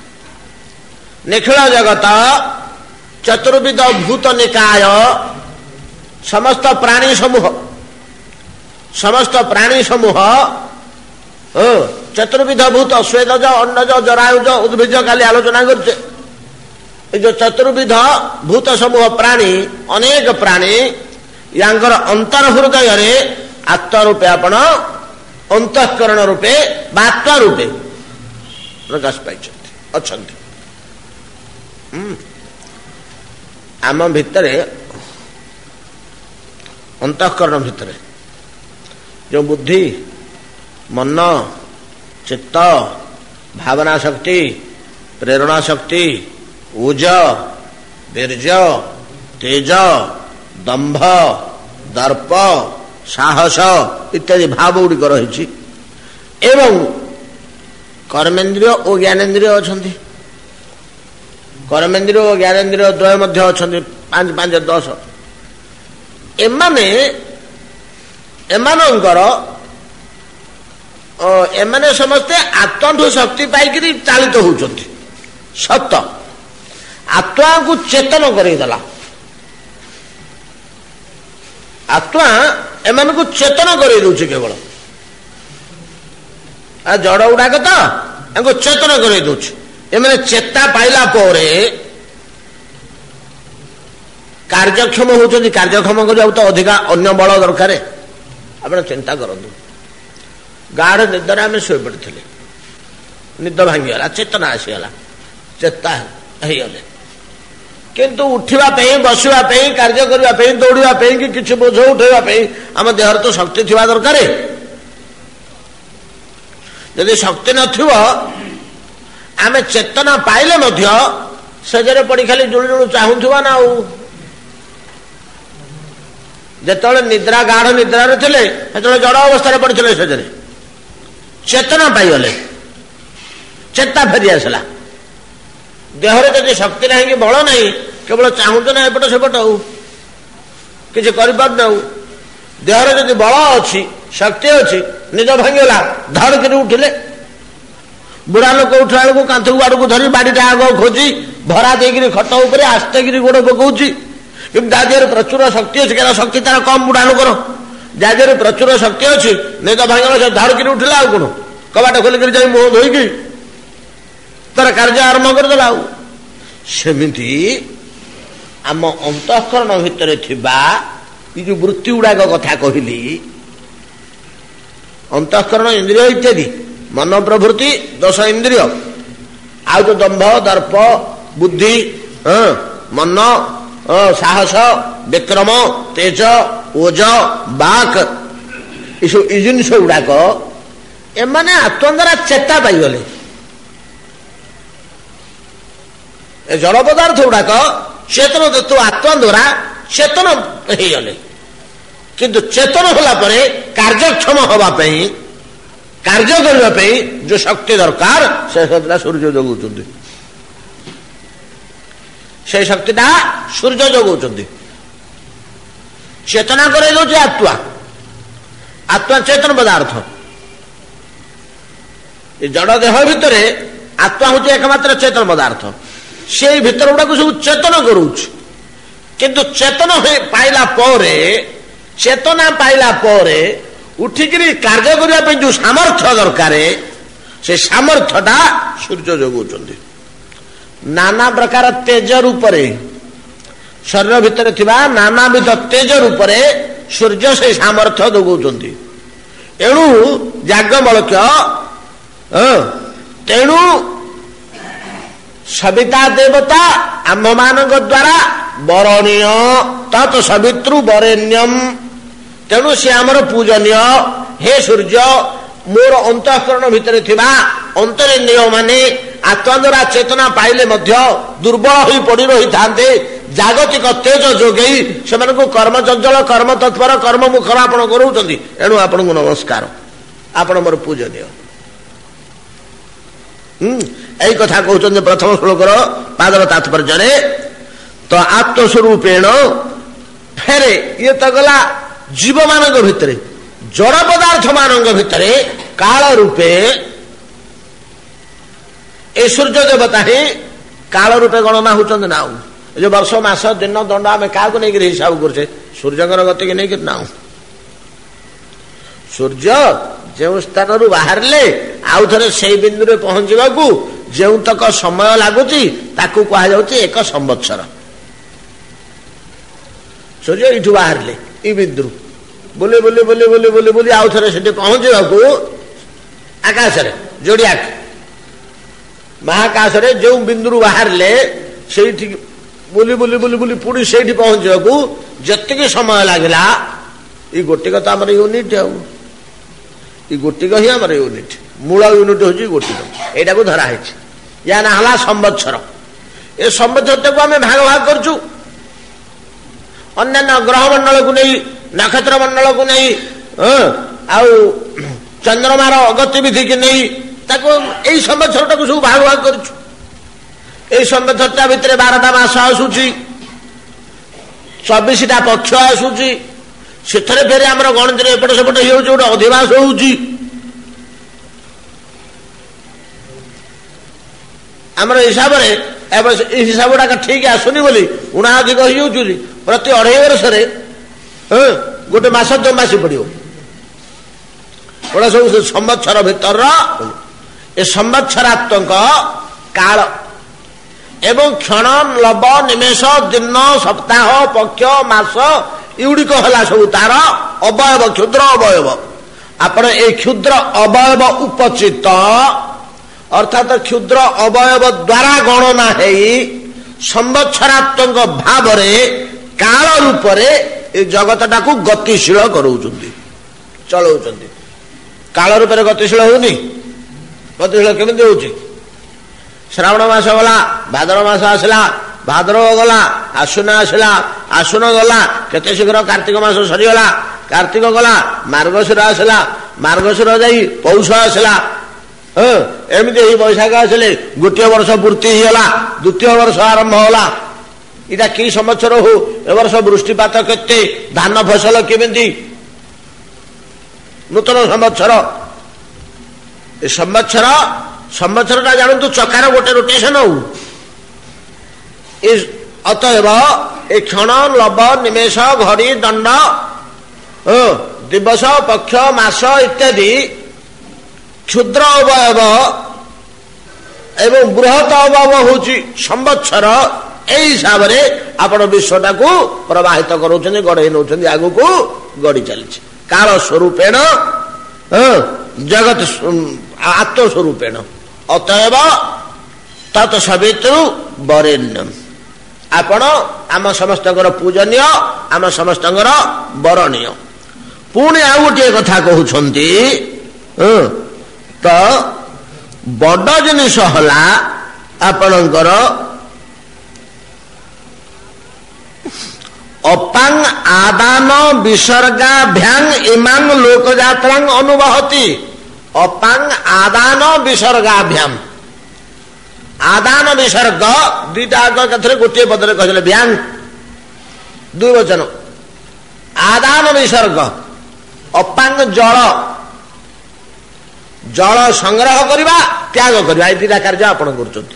निखिल जगत चतुर्विध भूत निकाय समस्त प्राणी समूह चतुर्विध भूत स्वेदज अन्नज जरायुज उद्भिज काली आलोचना करछे जो चतुर्विध भूत समूह प्राणी अनेक प्राणी यांकर अंतर हृदय रे आत्मा रूपे आपण अंतःकरण रूपे आत्मा रूपे प्रकाश पाई अच्छा आम भितरे अंतःकरण भितरे जो बुद्धि मन चित्त भावना शक्ति प्रेरणा शक्ति ऊर्ज वीर्य तेज दंभ दर्प साहस इत्यादि भाव गुड़िक रही एवं कर्मेन्द्रिय और ज्ञानेन्द्रिय अच्छा कर्मेन्द्रिय और ज्ञानेन्द्रिय द्वय मध्य अच्छा 5 5 10 एमानंकर एमाने समस्ते आत्मा शक्ति पाई चालित होउछंती सत आत्मा को चेतन करदेला आत्मा एमान को चेतन कर केवल जड़ गुड़ाक तो चेतन कर चेता पाइला कार्यक्षम होती कार्यक्षम कर तो अधिका अन्य बल दरकार आप चिंता करूँ गाढ़ निदर आम शो पड़े निद भांगीगला चेतना आसीगला चेता होगले किंतु उठापी बसवाई कार्य करने दौड़ापी कि किसी बोझ उठापी आम देहर तो शक्ति थी दरकार यदि शक्ति नथिबो आमे चेतना पाइले मध्य सजरे पड़ी खाली जुलु जुलु चाहूथुवा ना जेतळे निद्रा गाढ़ निद्रा रे थिले सेतळे जड़ अवस्था रे पड़िथिले सजरे चेतना पाइगले चेता फेरी आसला देहरे जदि शक्ति नहीं कि बल नहीं केवल चाहूत ना एपट सेपट हो किसी कर देहरे जदि बल अच्छी शक्ति अच्छी निज भांगला धड़ कर उठिले बुढ़ा लोक उठला बेलू कांथ को आड़ को धरी बाड़ीटा आग खोजी भरा देकर खट उपर आस्ते गोड़ पकाउची कि देहर प्रचुर शक्ति अच्छी क्या शक्ति तार कम बुढ़ा लोकर देहर प्रचुर शक्ति अच्छी निज भांगला से धड़ कर उठिला आउ कौन कबाट खोलिक जा मुह धोईकी तार कार्य आरंभ करदेला सेमिति आम अंतःकरण भितर थिबा जो वृत्ति गुड़ाक कथा कहली अंतःकरण इंद्रिय इत्यादि मन प्रवृत्ति 10 इंद्रिय आउ तो दंभ दर्प बुद्धि मन साहस विक्रम तेज ओज बाक ये जिनस गुड़ाक एमाने आत्मा द्वारा चेता पाइगले जड़ पदार्थ गुड़ाक चेतन तत्व आत्मा द्वारा चेतन होगले किंतु चेतन होला परे कार्यक्षम होगापी कार्य करने जो शक्ति दरकार से शक्ति सूर्य जगुंट से शक्तिटा सूर्य जगुंट चेतना कर आत्मा आत्मा चेतन पदार्थ जड़ देह भितर आत्मा हूँ एकमात्र चेतन पदार्थ से भीतर गुड़ाक सब चेतन करुच किंतु चेतन पाइला परे चेतना पाइला परे उठिकी कार्य करने जो सामर्थ्य दरकार से सामर्थ्यटा सूर्य जगुंट नाना प्रकार तेज रूप शरीर भितर थिबा नानाविध तेज रूप सूर्य से सामर्थ्य जगुंट एणु याज्ञवल्क्य तेणु सविता देवता आम मान द्वारा वरणीय तत् सवितृ वरेण्यम तेणु सी आमर पूजनीय हे सूर्य मोर अंतःकरण भितर थिबा अंतरेन्द्रिय माने आत्मा द्वारा चेतना पाइले मध्य दुर्बल होई पड़ी रही थांते जागतिक तेज जोगई से कर्म चंचल कर्म तत्पर कर्म मुखर आपण करूचंती एणु आपण को नमस्कार आपण मोर पूजनीय यही कथा कहते प्रथम श्लोकर पादर तात्पर्य तो आत्मस्वरूपेण फेरे ये तो गला जीव मान भितर जड़ पदार्थ मान भितर काल रूपे ए सूर्य देवता ही काल रूपे गणना होचंद ना जो वर्ष मास दिन दंड आम क्या नहीं हिसाब करे सूर्य गति की नहीं ना सूर्य जो स्थान बाहर आउ थे से बिंदु पहुंचवा जो तक समय लगुच कहुच एक संवत्सर सूर्य यू बाहर ई बिंदु बुले बुले बुले बुले बुले बुले आउ थे से पहुंचवा आकाश जोड़ियाक महाकाश जो बिंदु बाहर से बुली बुली बुली बुली पुणी से पहुंचवा जी समय लगला ये गोटिक तो आम यूनिट गोटिक ही आम यूनिट मूल यूनिट हूँ गोटिक यहाँ को धरा या ना संवत्सर ए संवत्सर को आम भाग भाग करचु अन्य ग्रह मंडल को नहीं नक्षत्र मंडल को नहीं आउ चंद्रमार गतिविधि की नहीं यही संवत्सर टाक सब भाग भाग करचु यही संवत्सरटा भितर 12टा मास आसूची 24टा पक्ष आसूची से फेर आम गणित एपट सेपट गोटे अधिवास होमर हिसाब से हिसाब गुड़ाक ठीक आसुनी बोली उणा अधिक हो प्रति 2.5 वर्ष गोटे मास जमासी पड़ो गोटा सब संवत्सर भीतर ए संवत्सरात्मक काल एवं क्षण लव निमेष दिन सप्ताह पक्ष मास युड़िक है सब तार अवयव क्षुद्र अवयव आपण ए क्षुद्र अवयव उपचित अर्थात क्षुद्र अवयव द्वारा गणना है संवत्सरात्मक भाव काल रूप से जगत टाक गतिशील कराउछन्ति चलाउछन्ति काल रूप से गतिशील होनी गतिशील केमिति होछि श्रावण मास गला भाद्रव मास आसला भाद्रव गला आश्विन आसला आश्विन गला केते शीघ्र कार्तिक मास सरीगला कार्तिक गला मार्गशीर आसला मार्गशीर जाई पौष आसला एमती बैशाख आसले गोटे वर्ष पूर्ति होगा द्वितीय वर्ष आरंभ होला इटा कि संवत्सर हो ए वर्ष वृष्टिपात केते धान फसल केमिति नूतन संवत्सर ए संवत्सर टा जानतु चकार गोटे रोटेशन हो अतएव ए क्षण लव निमेष घड़ी दंड दिवस पक्ष मास इत्यादि क्षुद्र अवयव एवं बृहत अवयव होची संवत्सर ए हिसाब से आपण विश्वटा को प्रवाहित करोचंदी गढ़ई नौचंदी आगु को गढ़ी चली काल स्वरूपेण जगत आत्मस्वरूपेण अतएव तत्सवितु वरेण्यम आपण आम समस्त पूजनीय आम समस्त वरणीय पुणी आउ गोटे कथा कहउछंती तो बड़ जिनिस हला आपणकर अपांग आदान विसर्गाभ्यांग इमांग लोकयात्रांग अनुभवती अपांग आदान विसर्गाभ्याम आदान विसर्ग दुईटा कथरे गोटे पदरे कहले भ्यांग दुई वचन आदान विसर्ग अपांग जल जल संग्रह करवा त्याग करवा दुईटा कार्य आपण कर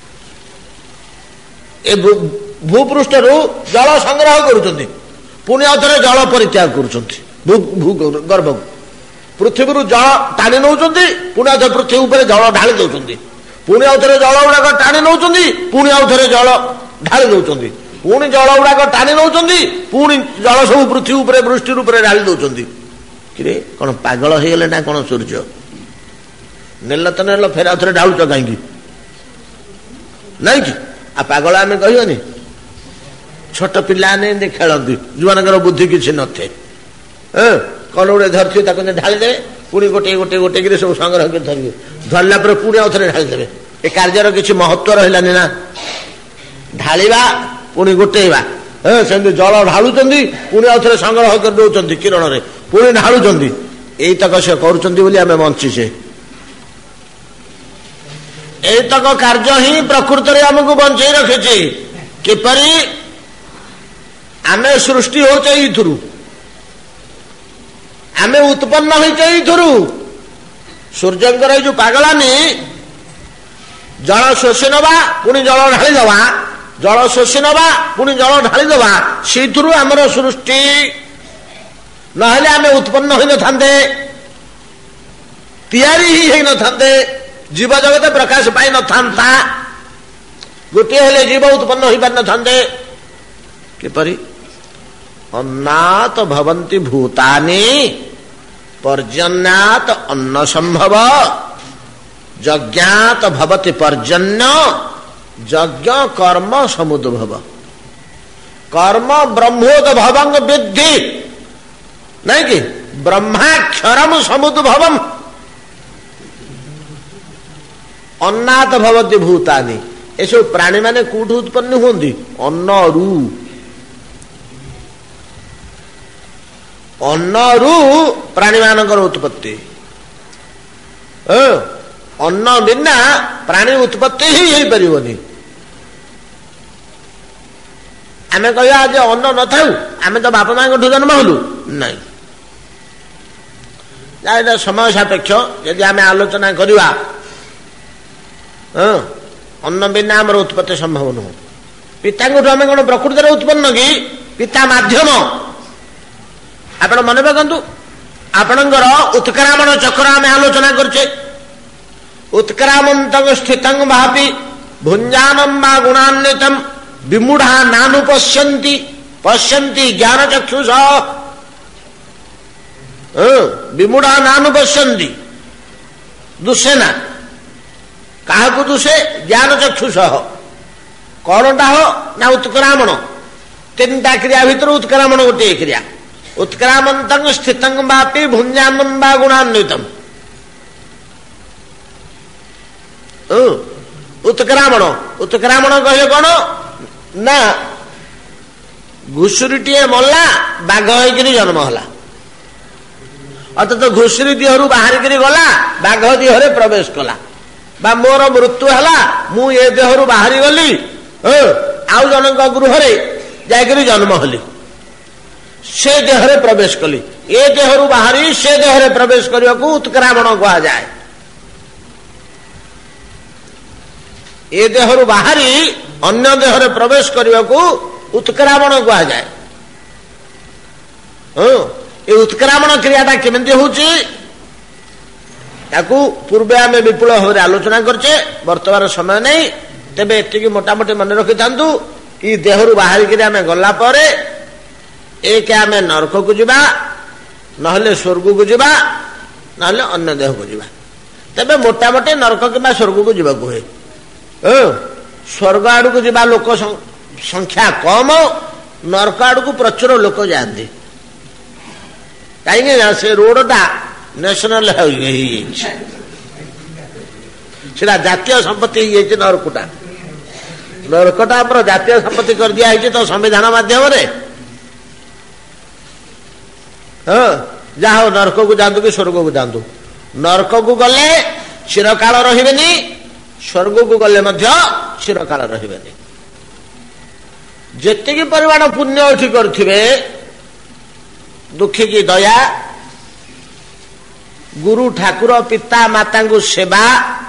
भूपृष्ठ जल संग्रह करुँच पुणी अथरे जल परित्याग करुँच पृथ्वी जल टाणी नौ पुणी अथरे पृथ्वी उपर जल ढाली दौरान पुणी अथरे जल गुड़ाक टाणी नौ पुणी अथरे जल ढाली दौरान पुणी जल गुड़ाक टाणी नौ पुणी जल सब पृथ्वी उपर वृष्टि रूप से ढाली दौरान कि कौन पागल हो गले ना कौन सूर्य नेल तो नेल फेर आउ थे ढालुच कहीं नाई कि आ पागल आम कहनी छोट पिला खेलती जो बुद्धि किसी नथे कौन गोटे धरती ढाली देवे पुणी गोटे गोटे गोटे कि सब संग्रह कर धरिए धरला पुणी आउ थे ढाली देवे ए कार्यर किसी महत्व रही ना ढालिबा पुणी गोटेवा सेमती जल ढालुंट पुणी आउ थे संग्रह कर दौरान किरण में पुणी ढालुंट यही तक से करें बंचीचे एतक कार्य ही प्रकृत में आमको बंचे रखी किपरि आमे सृष्टि होचे इथुरु आमे उत्पन्न होचे इथुरु सूर्यंकर जो पागलानी जल शोषि नवा पुणी जल ढाली दवा जल शोषि नवा पुणी जल ढाली दवा सीथुरु आमर सृष्टि नहले आमे उत्पन्न होई न थांदे तैयारी ही न थांदे जीव जगत प्रकाश पाई न था गोटे हेले जीव उत्पन्न हो पार न किपरि अन्नात भवन्ति भूतानि पर्जन्यात अन्न संभव यज्ञात भवति पर्जन्य यज्ञ कर्म समुद्भव कर्म ब्रह्मोद्भवं विद्धि नहीं कि ब्रह्माक्षरम समुद्भवम अन्नात भवति भूतानि ये सब प्राणी माने कौट उत्पन्न होती अन्नरू प्राणी मानकर उत्पत्ति अन्न बिना प्राणी उत्पत्ति ही हो पारनी आमे कहिया जे अन्न न थाउ आमे तो बापा माँ को जन्म हलु नहीं समय सापेक्ष यदि आमे आलोचना करिवा अन्न बिना आमर उत्पत्ति संभव नुह पिता आम कौन प्रकृति उत्पन्न कि पिता माध्यम ଆପଣ ମନେ ରଖନ୍ତୁ ଆପଣଙ୍କର ଉତ୍କ୍ରାମଣ ଚକ୍ର ଆମେ ଆଲୋଚନା କରୁଛେ। ଉତ୍କ୍ରାମନ୍ତଂ ସ୍ଥିତଂ ଭାପି ଭୁଞ୍ଜାନଂ ବା ଗୁଣାନ୍ୱିତଂ ବିମୂଢା ନାନୁ ପଶ୍ୟନ୍ତି ପଶ୍ୟନ୍ତି ଜ୍ଞାନ ଚକ୍ଷୁଷ ବିମୂଢା ନାନୁ ପଶ୍ୟନ୍ତି ଦୁଷେନା କାହାକୁ ଦୁଷେ ଜ୍ଞାନ ଚକ୍ଷୁଷ କଣଟା ହୋ ନା ଉତ୍କ୍ରାମଣ ତିନିଟା କ୍ରିୟା ଭିତରୁ ଉତ୍କ୍ରାମଣ ଗୋଟିଏ କ୍ରିୟା। ଉତ୍କ୍ରାମନ୍ତଂ ସ୍ଥିତଂ ବାପି ଭୁଞ୍ଜାନଂ ବା ଗୁଣାନ୍ୱିତଂ ଉତ୍କ୍ରାମଣ ଉତ୍କ୍ରାମଣ କହିଲେ କଣ ନା ଘୁଷୁରୀଟିଏ ମଲା ବାଘ ହେଇକିରି ଜନ୍ମ ହେଲା ଅର୍ଥାତ ଘୁଷୁରୀ ଦେହରୁ ବାହାରିକିରି ଗଲା ବାଘ ଦେହରେ ପ୍ରବେଶ କଲା ବା ମୋର ମୃତ୍ୟୁ ହେଲା ମୁଁ ଏ ଦେହରୁ ବାହାରି ଗଲି ଆଉ ଜଣଙ୍କ ଗୃହରେ ଯାଇକରି ଜନ୍ମ ହେଲି ସେ ଦେହରେ ପ୍ରବେଶ କଲି ଏ ଦେହରୁ ବାହାରି ସେ ଦେହରେ ପ୍ରବେଶ କରିବାକୁ ଉତ୍କ୍ରାମଣ କୁହାଯାଏ। ଏ ଦେହରୁ ବାହାରି ଅନ୍ୟ ଦେହରେ ପ୍ରବେଶ କରିବାକୁ ଉତ୍କ୍ରାମଣ କୁହାଯାଏ। ଏ ଉତ୍କ୍ରାମଣ କ୍ରିୟାଟା କେମିତି ହଉଛି ତାକୁ ପୂର୍ବେ ଆମେ ବିପୁଳ ଭାବରେ ଆଲୋଚନା କରିଛେ ବର୍ତ୍ତମାନ ସମୟ ନାହିଁ। ତେବେ ଏତିକି ମୋଟାମୋଟି ମନେ ରଖିଥାନ୍ତୁ କି ଦେହରୁ ବାହାରିକିରି ଆମେ ଗଲା ପରେ ଏକ ଆମେ ନରକକୁ ଯିବା ନହେଲେ ସ୍ୱର୍ଗକୁ ଯିବା ନହେଲେ ଅନ୍ୟ ଦେହକୁ ଯିବା। ତେବେ ମୋଟାମୋଟି ନରକ କିମ୍ବା ସ୍ୱର୍ଗକୁ ଯିବାକୁ ହୁଏ। ସ୍ୱର୍ଗ ଆଡକୁ ଯିବା ଲୋକ ସଂଖ୍ୟା କମ ନରକ ଆଡକୁ ପ୍ରଚୁର ଲୋକ ଯାଆନ୍ତି କାହିଁକି ନା ସେ ରୋଡଟା ନ୍ୟାସନାଲ ହାଇୱେ ହେଇଯାଇଛି ସେଟା ଜାତୀୟ ସମ୍ପତ୍ତି ହେଇଯାଇଛି। ନରକଟା ଆମର ଜାତୀୟ ସମ୍ପତ୍ତି କରିଦିଆ ହେଇଛି ତ ସମ୍ବିଧାନ ମାଧ୍ୟମରେ। ଯାହା ହଉ ନରକକୁ ଯାଆନ୍ତୁ କି ସ୍ୱର୍ଗକୁ ଯାଆନ୍ତୁ ନରକକୁ ଗଲେ ଚିରକାଳ ରହିବେନି ସ୍ୱର୍ଗକୁ ଗଲେ ମଧ୍ୟ ଚିରକାଳ ରହିବେନି। ଯେତିକି ପରିମାଣ ପୁଣ୍ୟ ଏଠି କରିଥିବେ ଦୁଃଖୀ କି ଦୟା ଗୁରୁ ଠାକୁର ପିତା ମାତାଙ୍କୁ ସେବା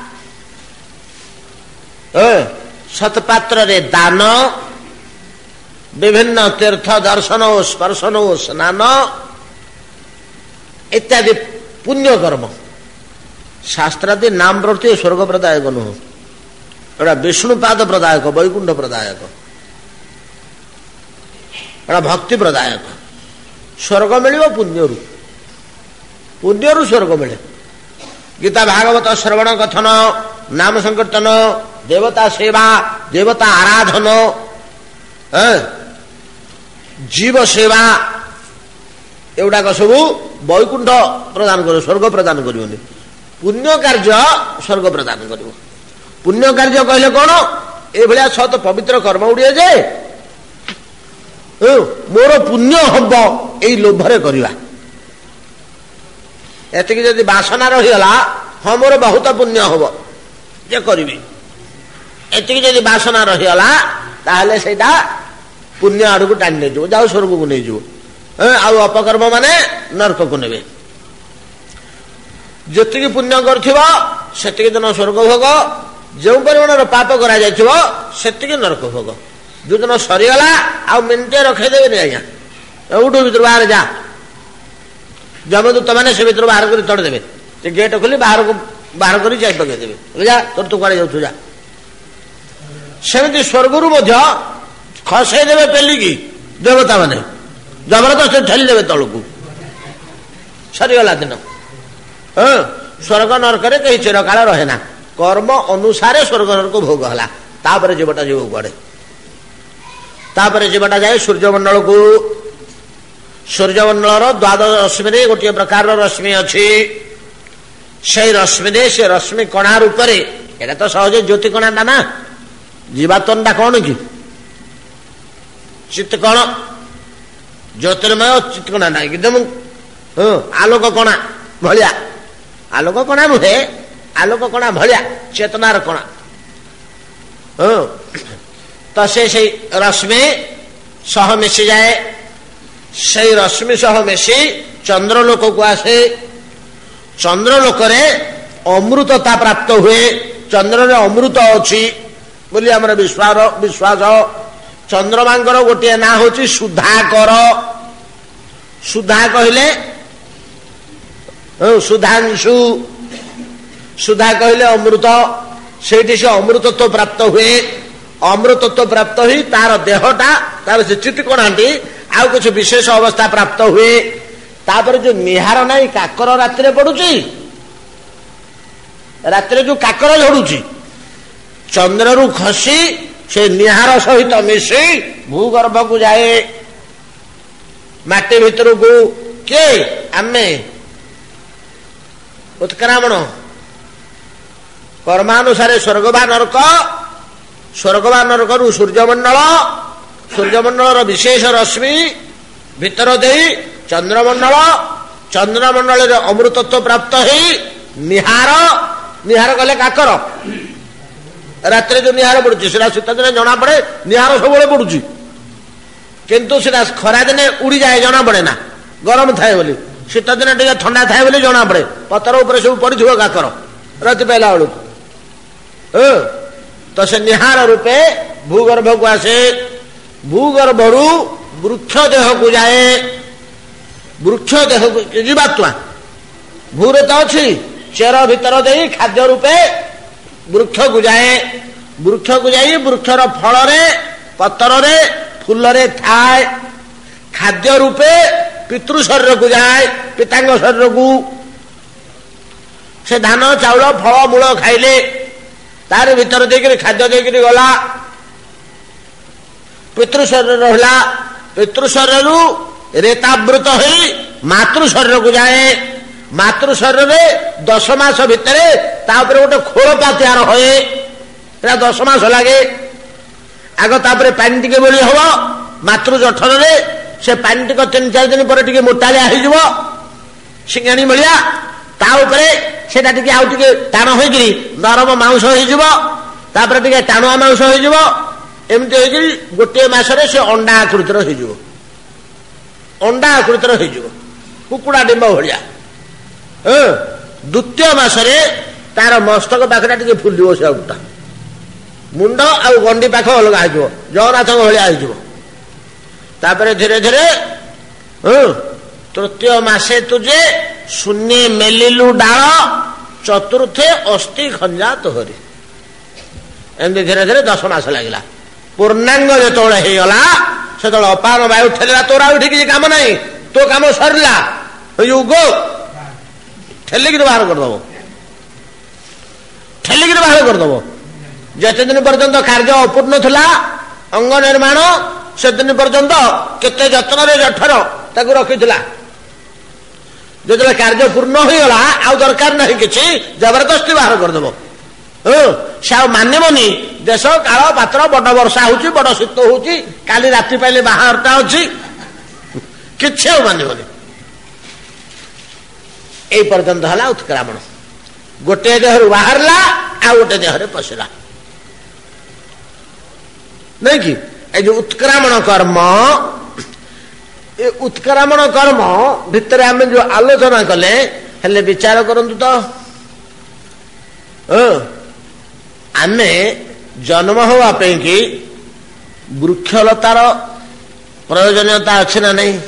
ସତ୍ପାତ୍ରରେ ଦାନ ବିଭିନ୍ନ ତୀର୍ଥ ଦର୍ଶନ ଓ ସ୍ପର୍ଶନ ଓ ସ୍ନାନ ଇତ୍ୟାଦି ପୁଣ୍ୟ କର୍ମ ଶାସ୍ତ୍ରାଦି ନାମ ପ୍ରତି ସ୍ୱର୍ଗ ପ୍ରଦାୟକ ନୁହଁ ଏଟା ବିଷ୍ଣୁପାଦ ପ୍ରଦାୟକ ବୈକୁଣ୍ଠ ପ୍ରଦାୟକ ଏଟା ଭକ୍ତି ପ୍ରଦାୟକ। ସ୍ୱର୍ଗ ମିଳିବ ପୁଣ୍ୟରୁ ସ୍ୱର୍ଗ ମିଳେ। ଗୀତା ଭାଗବତ ଶ୍ରବଣ କଥନ ନାମ ସଂକୀର୍ତ୍ତନ ଦେବତା ସେବା ଦେବତା ଆରାଧନ ଜୀବ ସେବା ଏଗୁଡାକ ସବୁ ବୈକୁଣ୍ଠ ପ୍ରଦାନ କରିବ ସ୍ୱର୍ଗ ପ୍ରଦାନ କରିବନି। ପୁଣ୍ୟ କାର୍ଯ୍ୟ ସ୍ୱର୍ଗ ପ୍ରଦାନ କରିବ। ପୁଣ୍ୟ କାର୍ଯ୍ୟ କହିଲେ କଣ ଏଭଳିଆ ସତ ପବିତ୍ର କର୍ମ ଗୁଡିଏ ଯେ ମୋର ପୁଣ୍ୟ ହବ ଏଇ ଲୋଭରେ କରିବା। ଏତିକି ଯଦି ବାସନା ରହିଗଲା ହଁ ମୋର ବହୁତ ପୁଣ୍ୟ ହବ ଯେ କରିବି ଏତିକି ଯଦି ବାସନା ରହିଗଲା ତାହେଲେ ସେଇଟା ପୁଣ୍ୟ ଆଡକୁ ଟାଣି ନେଇଯିବ ଯାଉ ସ୍ୱର୍ଗକୁ ନେଇଯିବ ଆଉ ଅପକର୍ମ ମାନେ ନରକକୁ ନେବେ। ଯେତିକି ପୁଣ୍ୟ କରିଥିବ ସେତିକି ଦିନ ସ୍ୱର୍ଗ ଭୋଗ ଯେଉଁ ପରିମାଣର ପାପ କରାଯାଇଥିବ ସେତିକି ନରକ ଭୋଗ। ଯୋଉଦିନ ସରିଗଲା ଆଉ ମିନିଟେ ରଖେଇଦେବେନି ଆଜ୍ଞା ଉଠୁ ଭିତରୁ ବାହାରେ ଯା ଯମଦୂତ ମାନେ ସେ ଭିତରୁ ବାହାର କରି ତଡ଼ିଦେବେ ସେ ଗେଟ୍ ଖୋଲି ବାହାର କରି ଚାଇ ପକେଇଦେବେ ଯା ତୋର ତୁ କୁଆଡେ ଯାଉଛୁ ଯା। ସେମିତି ସ୍ୱର୍ଗରୁ ମଧ୍ୟ ଖସେଇ ଦେବେ ପେଲିକି ଦେବତା ମାନେ ଜବରଦସ୍ତ ଠେଲିଦେବେ ତଳକୁ ସରିଗଲା ଦିନ। ସ୍ୱର୍ଗ ନରକରେ କେହି ଚିରକାଳ ରହେ ନା କର୍ମ ଅନୁସାରେ ସ୍ୱର୍ଗ ନରକ ଭୋଗ ହେଲା ତାପରେ ଜୀବଟା ଯିବ କୁଆଡେ ତାପରେ ଜୀବଟା ଯାଏ ସୂର୍ଯ୍ୟମଣ୍ଡଳକୁ। ସୂର୍ଯ୍ୟମଣ୍ଡଳର ଦ୍ୱାଦଶ ରଶ୍ମିରେ ଗୋଟିଏ ପ୍ରକାରର ରଶ୍ମି ଅଛି ସେଇ ରଶ୍ମିରେ ସେ ରଶ୍ମି କଣା ରୂପରେ ଏଟା ତ ସହଜେ ଜ୍ୟୋତି କଣାଟା ନା ଜୀବାତ୍ମଟା କଣ କି ଚିତ୍ତ କଣ ଜ୍ୟୋତିର୍ମୟ ଚିତ୍ତ କଣା ନାହିଁ କିନ୍ତୁ ଆଲୋକ କଣା ଭଳିଆ ଆଲୋକ କଣା ନୁହେଁ ଆଲୋକ କଣା ଭଳିଆ ଚେତନାର କଣା। ତ ସେଇ ରଶ୍ମି ସହ ମିଶିଯାଏ ସେଇ ରଶ୍ମି ସହ ମିଶି ଚନ୍ଦ୍ରଲୋକକୁ ଆସେ। ଚନ୍ଦ୍ରଲୋକରେ ଅମୃତତା ପ୍ରାପ୍ତ ହୁଏ ଚନ୍ଦ୍ରରେ ଅମୃତ ଅଛି ବୋଲି ଆମର ବିଶ୍ୱାସ। ଚନ୍ଦ୍ରମାଙ୍କର ଗୋଟିଏ ନାଁ ହଉଛି ସୁଧାକର ସୁଧା କହିଲେ ସୁଧାଂଶୁ, ସୁଧା କହିଲେ ଅମୃତ, ସେଇଠି ସେ ଅମୃତତ୍ଵ ପ୍ରାପ୍ତ ହୁଏ। ଅମୃତତ୍ଵ ପ୍ରାପ୍ତ ହୋଇ ତାର ଦେହଟା ତାର ସେ ଚିଟିକଣାଟି ଆଉ କିଛି ବିଶେଷ ଅବସ୍ଥା ପ୍ରାପ୍ତ ହୁଏ। ତାପରେ ଯୋଉ ନିହାର ନାହିଁ, କାକର ରାତିରେ ପଡୁଛି, ରାତିରେ ଯୋଉ କାକର ଝଡୁଛି ଚନ୍ଦ୍ରରୁ ଖସି ସେ ନିହାର ସହିତ ମିଶି ଭୂଗର୍ଭକୁ ଯାଏ, ମାଟି ଭିତରକୁ। କିଏ? ଆମେ। ଉତ୍କ୍ରାମଣ କର୍ମାନୁସାରେ ସ୍ୱର୍ଗ ବା ନରକ, ସ୍ୱର୍ଗ ବା ନରକରୁ ସୂର୍ଯ୍ୟମଣ୍ଡଳ, ସୂର୍ଯ୍ୟମଣ୍ଡଳର ବିଶେଷ ରଶ୍ମି ଭିତର ଦେଇ ଚନ୍ଦ୍ରମଣ୍ଡଳ, ଚନ୍ଦ୍ରମଣ୍ଡଳରେ ଅମୃତତ୍ଵ ପ୍ରାପ୍ତ ହେଇ ନିହାର, ନିହାର କଲେ କାକର, ରାତିରେ ଯୋଉ ନିହାର ପଡୁଛି ସେଟା ଶୀତ ଦିନେ ଜଣା ପଡେ, ନିହାର ସବୁବେଳେ ପଡୁଛି, କିନ୍ତୁ ସେଟା ଖରା ଦିନେ ଉଡିଯାଏ, ଜଣା ପଡେ ନା, ଗରମ ଥାଏ ବୋଲି। ଶୀତ ଦିନେ ଟିକେ ଥଣ୍ଡା ଥାଏ ବୋଲି ଜଣା ପଡେ, ପଥର ଉପରେ ସବୁ ପଡିଥିବ କାକର ରାତି ପାଇଲା ବେଳକୁ। ତ ସେ ନିହାର ରୂପେ ଭୂଗର୍ଭକୁ ଆସେ, ଭୂଗର୍ଭରୁ ବୃକ୍ଷ ଦେହକୁ ଯାଏ, ବୃକ୍ଷ ଦେହକୁ ଜୀବାତ୍ମା ଭୂରେ ତ ଅଛି, ଚେର ଭିତର ଦେଇ ଖାଦ୍ୟ ରୂପେ ବୃକ୍ଷକୁ ଯାଏ, ବୃକ୍ଷକୁ ଯାଇ ବୃକ୍ଷର ଫଳରେ, ପତ୍ରରେ, ଫୁଲରେ ଥାଏ, ଖାଦ୍ୟ ରୂପେ ପିତୃ ଶରୀରକୁ ଯାଏ, ପିତାଙ୍କ ଶରୀରକୁ। ସେ ଧାନ ଚାଉଳ ଫଳ ମୂଳ ଖାଇଲେ, ତାର ଭିତରେ ଦେଇକରି ଖାଦ୍ୟ ଦେଇକରି ଗଲା, ପିତୃ ଶରୀର ରହିଲା, ପିତୃ ଶରୀରରୁ ରେତାବୃତ ହୋଇ ମାତୃ ଶରୀରକୁ ଯାଏ, ମାତୃ ଶରୀରରେ 10 ମାସ ଭିତରେ ତା ଉପରେ ଗୋଟେ ଖୋଳପା ତିଆର ହୁଏ, ସେଟା 10 ମାସ ଲାଗେ। ଆଗ ତାପରେ ପାଣି ଟିକେ ବୋଳି ହବ ମାତୃ ଜଠରରେ, ସେ ପାଣି ଟିକେ 3-4 ଦିନ ପରେ ଟିକେ ମୋଟାଳିଆ ହେଇଯିବ, ସିଙ୍ଗାଣି ଭଳିଆ, ତା ଉପରେ ସେଟା ଟିକେ ଆଉ ଟିକେ ଟାଣ ହୋଇକିରି ନରମ ମାଂସ ହେଇଯିବ, ତାପରେ ଟିକେ ଟାଣୁଆ ମାଂସ ହେଇଯିବ, ଏମିତି ହେଇକିରି ଗୋଟିଏ ମାସରେ ସେ ଅଣ୍ଡା ଆକୃତିର ହେଇଯିବ, ଅଣ୍ଡା ଆକୃତିର ହେଇଯିବ, କୁକୁଡା ଡିମ୍ବ ଭଳିଆ। ଦ୍ୱିତୀୟ ମାସରେ ତାର ମସ୍ତକ ପାଖଟା ଟିକେ ଫୁଲିବ, ସେ ଆଉଟା ମୁଣ୍ଡ ଆଉ ଗଣ୍ଡି ପାଖ ଅଲଗା ହେଇଯିବ, ଜଗନ୍ନାଥଙ୍କ ଭଳିଆ ହେଇଯିବ। ତାପରେ ଧୀରେ ଧୀରେ ତୃତୀୟ ମାସେ ତୁଜେ ଶୂନ୍ୟ ମେଲିଲୁ ଡାଳ, ଚତୁର୍ଥେ ଅସ୍ଥି ଖଞ୍ଜା ତୋହରି, ଏମିତି ଧୀରେ ଧୀରେ 10 ମାସ ଲାଗିଲା। ପୂର୍ଣ୍ଣାଙ୍ଗ ଯେତେବେଳେ ହେଇଗଲା ସେତେବେଳେ ଅପାନ ବାୟୁ ଠେଲିଲା, ତୋର ଆଉ ଏଠି କିଛି କାମ ନାହିଁ, ତୋ କାମ ସରିଲା, ଗो ଠେଲିକିରି ବାହାର କରିଦବ, ଠେଲିକିରି ବାହାର କରିଦବ। ଯେତେ ଦିନ ପର୍ଯ୍ୟନ୍ତ କାର୍ଯ୍ୟ ଅପୂର୍ଣ୍ଣ ଥିଲା ଅଙ୍ଗ ନିର୍ମାଣ, ସେଦିନ ପର୍ଯ୍ୟନ୍ତ କେତେ ଯତ୍ନରେ ଜଠର ତାକୁ ରଖିଥିଲା, ଯେତେବେଳେ କାର୍ଯ୍ୟ ପୂର୍ଣ୍ଣ ହୋଇଗଲା ଆଉ ଦରକାର ନାହିଁ କିଛି, ଜବରଦସ୍ତି ବାହାର କରିଦବ। ସେ ଆଉ ମାନିବନି ଦେଶ କାଳ ପାତ୍ର, ବଡ ବର୍ଷା ହଉଛି, ବଡ ଶୀତ ହଉଛି, କାଲି ରାତି ପାଇଲେ ବାହାରଟା ଅଛି, କିଛି ଆଉ ମାନିବନି। এই পর্যন্ত হল উৎক্রামণ, গোটে দেহর বাহারা আর গোটে দেহরে পশিলা, নাই কি? এই যে উৎক্রামণ কর্ম, এই উৎক্রামণ কর্ম ভিতরে আমি যে আলোচনা কলে, হেলে বিচার করন্তু তো, আমি জন্ম হওয়া কি বৃক্ষলতার প্রয়োজনীয়তা আছে না নাই?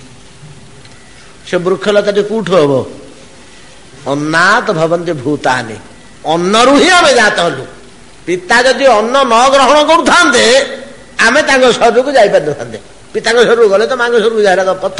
সে বৃক্ষলতাটি কোউঠু হব? অন্নাত ভবন্তি ভূতানি, অন্নরু হি আমি জাত হলু। পিতা যদি অন্ন ন গ্রহণ করুথান্তে আমি তাঙ্ক শরীরକୁ ଯାଇପାରିନଥାନ୍ତେ, ପିତାଙ୍କ ଶରୀରକୁ ଗଲେ ତ ମାଙ୍କ ଶରୀରକୁ ଯାଏ ପଥ।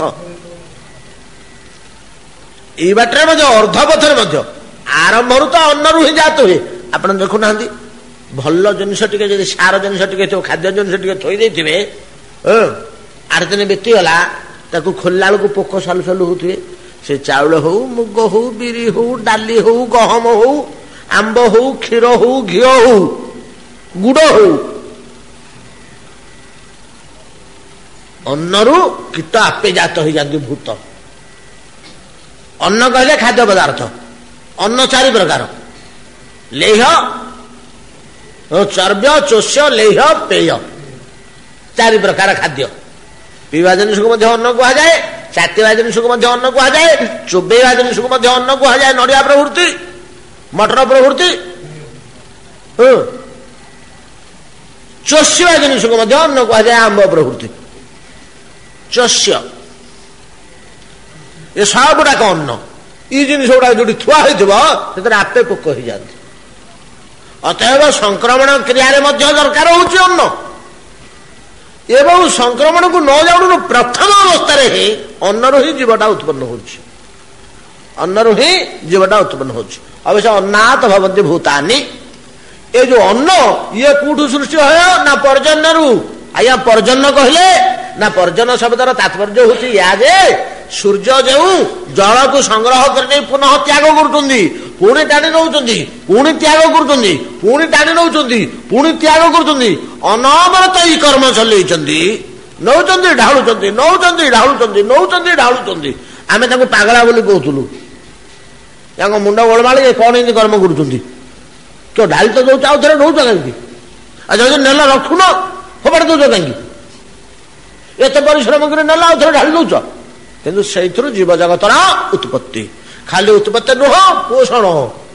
ଏଇ ବାଟରେ ମଧ୍ୟ ଅର୍ଦ୍ଧ ପଥରେ ମଧ୍ୟ ଆରମ୍ଭରୁ ତ ଅନ୍ନରୁ ହିଁ ଜାତ ହୁଏ। ଆପଣ ଦେଖୁନାହାନ୍ତି, ଭଲ ଜିନିଷ ଟିକେ ଯଦି ସାର ଜିନିଷ ଟିକେ ଥିବ, ଖାଦ୍ୟ ଜିନିଷ ଟିକେ ଥୋଇ ଦେଇଥିବେ, 8 ଦିନ ବିତିଗଲା, ତାକୁ ଖୋଲିଲା ବେଳକୁ ପୋକ ସାଲୁ ସାଲୁ ହଉଥିବେ। ସେ ଚାଉଳ ହଉ, ମୁଗ ହଉ, ବିରି ହଉ, ଡାଲି ହଉ, ଗହମ ହଉ, ଆମ୍ବ ହଉ, କ୍ଷୀର ହଉ, ଘିଅ ହଉ, ଗୁଡ ହଉ, ଅନ୍ନରୁ କୀଟ ଆପେ ଜାତ ହେଇଯାନ୍ତି ଭୂତ। ଅନ୍ନ କହିଲେ ଖାଦ୍ୟ ପଦାର୍ଥ, ଅନ୍ନ 4 ପ୍ରକାର, ଲେହ, ଚର୍ବ୍ୟ, ଚୋଷ୍ୟ, ଲେହ, ପେୟ, 4 ପ୍ରକାର ଖାଦ୍ୟ। ପିଇବା ଜିନିଷକୁ ମଧ୍ୟ ଅନ୍ନ କୁହାଯାଏ, ଚାଟିବା ଜିନିଷକୁ ମଧ୍ୟ ଅନ୍ନ କୁହାଯାଏ, ଚୋବେଇବା ଜିନିଷକୁ ମଧ୍ୟ ଅନ୍ନ କୁହାଯାଏ, ନଡିଆ ପ୍ରଭୃତି, ମଟର ପ୍ରଭୃତି। ଚୋଷିବା ଜିନିଷକୁ ମଧ୍ୟ ଅନ୍ନ କୁହାଯାଏ, ଆମ୍ବ ପ୍ରଭୃତି। ଚୋଷ୍ୟ ଏ ସବୁଗୁଡାକ ଅନ୍ନ। ଇ ଜିନିଷ ଗୁଡାକ ଯୋଉଠି ଥୁଆ ହେଇଥିବ ସେଥିରେ ଆପେ ପୋକ ହେଇଯାନ୍ତି। ଅତଏବ ସଂକ୍ରମଣ କ୍ରିୟାରେ ମଧ୍ୟ ଦରକାର ହଉଛି ଅନ୍ନ। ଏବଂ ସଂକ୍ରମଣକୁ ନ ଯାଉଣୁ ପ୍ରଥମ ଅବସ୍ଥାରେ ହିଁ ଅନ୍ନରୁ ହିଁ ଜୀବଟା ଉତ୍ପନ୍ନ ହଉଛି। ଅନ୍ନରୁ ହିଁ ଜୀବଟା ଉତ୍ପନ୍ନ ହଉଛି। ଅବଶ୍ୟ ଅନ୍ନାତ ଭବନ୍ତି ଭୂତାନି। ଏ ଯୋଉ ଅନ୍ନ ଇଏ କୋଉଠୁ ସୃଷ୍ଟି ହୁଏ ନା ପର୍ଜନ୍ୟରୁ। ଆଜ୍ଞା ପର୍ଜନ୍ୟ କହିଲେ ନା ପର୍ଜନ୍ୟ ଶବ୍ଦର ତାତ୍ପର୍ଯ୍ୟ ହଉଛି ୟା ଯେ ସୂର୍ଯ୍ୟ ଯେଉଁ ଜଳକୁ ସଂଗ୍ରହ କରି ପୁନଃ ତ୍ୟାଗ କରୁଛନ୍ତି, ପୁଣି ଟାଣି ନଉଛନ୍ତି, ପୁଣି ତ୍ୟାଗ କରୁଛନ୍ତି, ପୁଣି ଟାଣି ନଉଛନ୍ତି, ପୁଣି ତ୍ୟାଗ କରୁଛନ୍ତି, ଅନବରତ ଏଇ କର୍ମ ଚଲେଇଛନ୍ତି। ନଉଛନ୍ତି ଢାଳୁଛନ୍ତି, ନଉଛନ୍ତି ଢାଳୁଛନ୍ତି, ନଉଛନ୍ତି ଢାଳୁଛନ୍ତି। ଆମେ ତାଙ୍କୁ ପାଗଳା ବୋଲି କହୁଥିଲୁ। ତାଙ୍କ ମୁଣ୍ଡ ଗୋଳମାଳି କଣ ଏମିତି କର୍ମ କରୁଛନ୍ତି? ତ ଢାଳି ତ ଦଉଛ, ଆଉ ଥରେ ନଉଛ କାହିଁକି? ଆଉ ଯଦି ନେଲ ରଖୁନ, ଫୋପାଡ଼ି ଦଉଛ କାହିଁକି? ଏତେ ପରିଶ୍ରମ କରି ନେଲ, ଆଉ ଥରେ ଢାଳି ଦଉଛ। କିନ୍ତୁ ସେଇଥିରୁ ଜୀବ ଜଗତର ଉତ୍ପତ୍ତି। ଖାଲି ଉତ୍ପତ୍ତି ନୁହଁ, ପୋଷଣ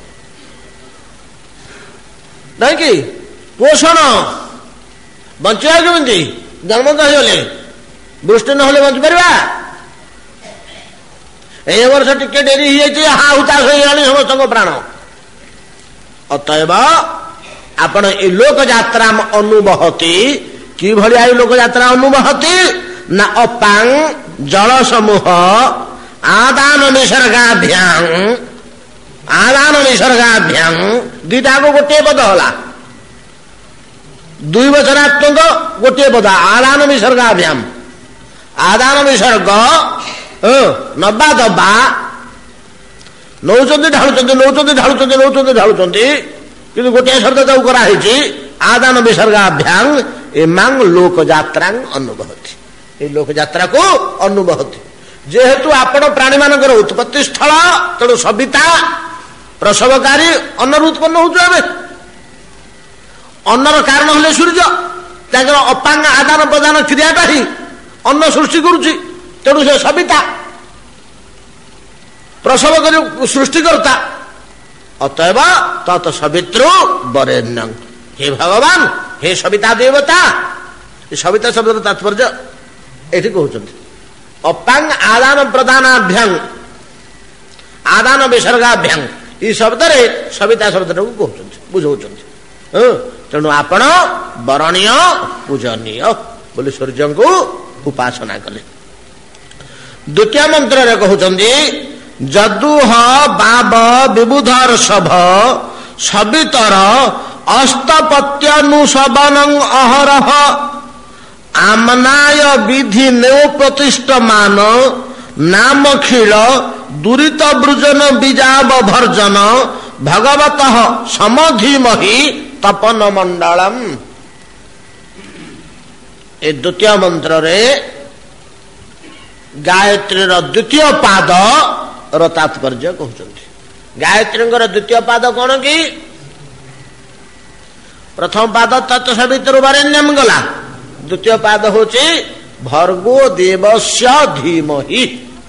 ନାଇଁ କି? ପୋଷଣ। ବଞ୍ଚିବା କେମିତି? ଜନ୍ମ ତ ହେଇଗଲେ, ବୃଷ୍ଟି ନହେଲେ ବଞ୍ଚିପାରିବା? এই ବର୍ଷ ଟିକେ ଡେରି ହେଇଯାଇଛି, ହାହୁତାଶ ହେଇଗଲାଣି ସମସ୍ତଙ୍କ ପ୍ରାଣ। ଅତଏବ ଆପଣ ଏ ଲୋକଯାତ୍ରା ଅନୁବହତି। କିଭଳିଆ ଏ ଲୋକଯାତ୍ରା ଅନୁବହତି? ନା ଅପାଂ ଜଳ ସମୂହ ଆଦାନ ନିସର୍ଗାଭ୍ୟାଂ। ଆଦାନ ନିସର୍ଗାଭ୍ୟାଂ ଦିଟାକୁ ଗୋଟିଏ ପଦ ହେଲା। ଦୁଇ ବଚନାତ୍ମକ ଗୋଟିଏ ପଦ ଆଦାନ ନିସର୍ଗାଭ୍ୟାମ। ଆଦାନ ନିସର୍ଗ ନବା ଦବା, ନଉଛନ୍ତି ଢାଳୁଛନ୍ତି, ନଉଛନ୍ତି ଢାଳୁଛନ୍ତି, ନଉଛନ୍ତି ଢାଳୁଛନ୍ତି, କିନ୍ତୁ ଗୋଟିଏ ଶବ୍ଦ ତାକୁ କରାହେଇଛି ଆଦାନ ବିସର୍ଗାଭ୍ୟାଂ ଏମାଂ ଲୋକଯାତ୍ରାଂ ଅନୁବହତି। এই ଲୋକଯାତ୍ରାକୁ ଅନୁବହତି। ଯେହେତୁ ଆପଣ ପ୍ରାଣୀ ମାନଙ୍କର ଉତ୍ପତ୍ତି ସ୍ଥଳ, ତେଣୁ ସବିତା ପ୍ରସବକାରୀ ଅନ୍ନରୁ ଉତ୍ପନ୍ନ ହଉଛୁ। ଆମେ ଅନ୍ନର କାରଣ ହେଲେ ସୂର୍ଯ୍ୟ, ତାଙ୍କର ଅପାଙ୍ଗ ଆଦାନ ପ୍ରଦାନ କ୍ରିୟାଟା ହିଁ ଅନ୍ନ ସୃଷ୍ଟି କରୁଛି। ତେଣୁ ସେ ସବିତା ପ୍ରସବ କରି ସୃଷ୍ଟିକର୍ତ୍ତା। ଅତଏବ ତତ୍ ସବିତୃ ବରେଣ୍ୟଂ। ହେ ଭଗବାନ, ହେ ସବିତା ଦେବତା। ଏ ସବିତା ଶବ୍ଦର ତାତ୍ପର୍ଯ୍ୟ ଏଠି କହୁଛନ୍ତି ଅପାଙ୍ଗ ଆଦାନ ପ୍ରଦାନାଭ୍ୟାଂ, ଆଦାନ ବିସର୍ଗାଭ୍ୟାଂ। এই ଶବ୍ଦରେ ସବିତା ଶବ୍ଦଟାକୁ କହୁଛନ୍ତି, ବୁଝଉଛନ୍ତି। ତେଣୁ ଆପଣ ବରଣୀୟ ପୂଜନୀୟ ବୋଲି ସୂର୍ଯ୍ୟଙ୍କୁ ଉପାସନା କଲେ। ଦ୍ୱିତୀୟ ମନ୍ତ୍ରରେ କହୁଛନ୍ତି ଯଦୁହ ବାବ ବିବୁଧର ସଭ ସବିତର ଅସ୍ତପତ୍ୟନୁଶବନଂ ଅହରହ ଆମନାୟ ବିଧି ନେଉ ପ୍ରତିଷ୍ଠ ମାନ ନାମଖିଳ ଦୁରିତ ବୃଜନ ବିଜାବ ଭର୍ଜନ ଭଗବତ ସମଧୀମହି ତପନ ମଣ୍ଡଳମ୍। ଏ ଦ୍ୱିତୀୟ ମନ୍ତ୍ରରେ ଗାୟତ୍ରୀର ଦ୍ୱିତୀୟ ପାଦର ତାତ୍ପର୍ଯ୍ୟ କହୁଛନ୍ତି। ଗାୟତ୍ରୀଙ୍କର ଦ୍ୱିତୀୟ ପାଦ କଣ କି? ପ୍ରଥମ ପାଦ ତତ୍ ସବିତୃ ବରେଣ୍ୟମ୍ ଗଲା। ଦ୍ୱିତୀୟ ପାଦ ହଉଛି ଭର୍ଗୋ ଦେବସ୍ୟ ଧୀମହି।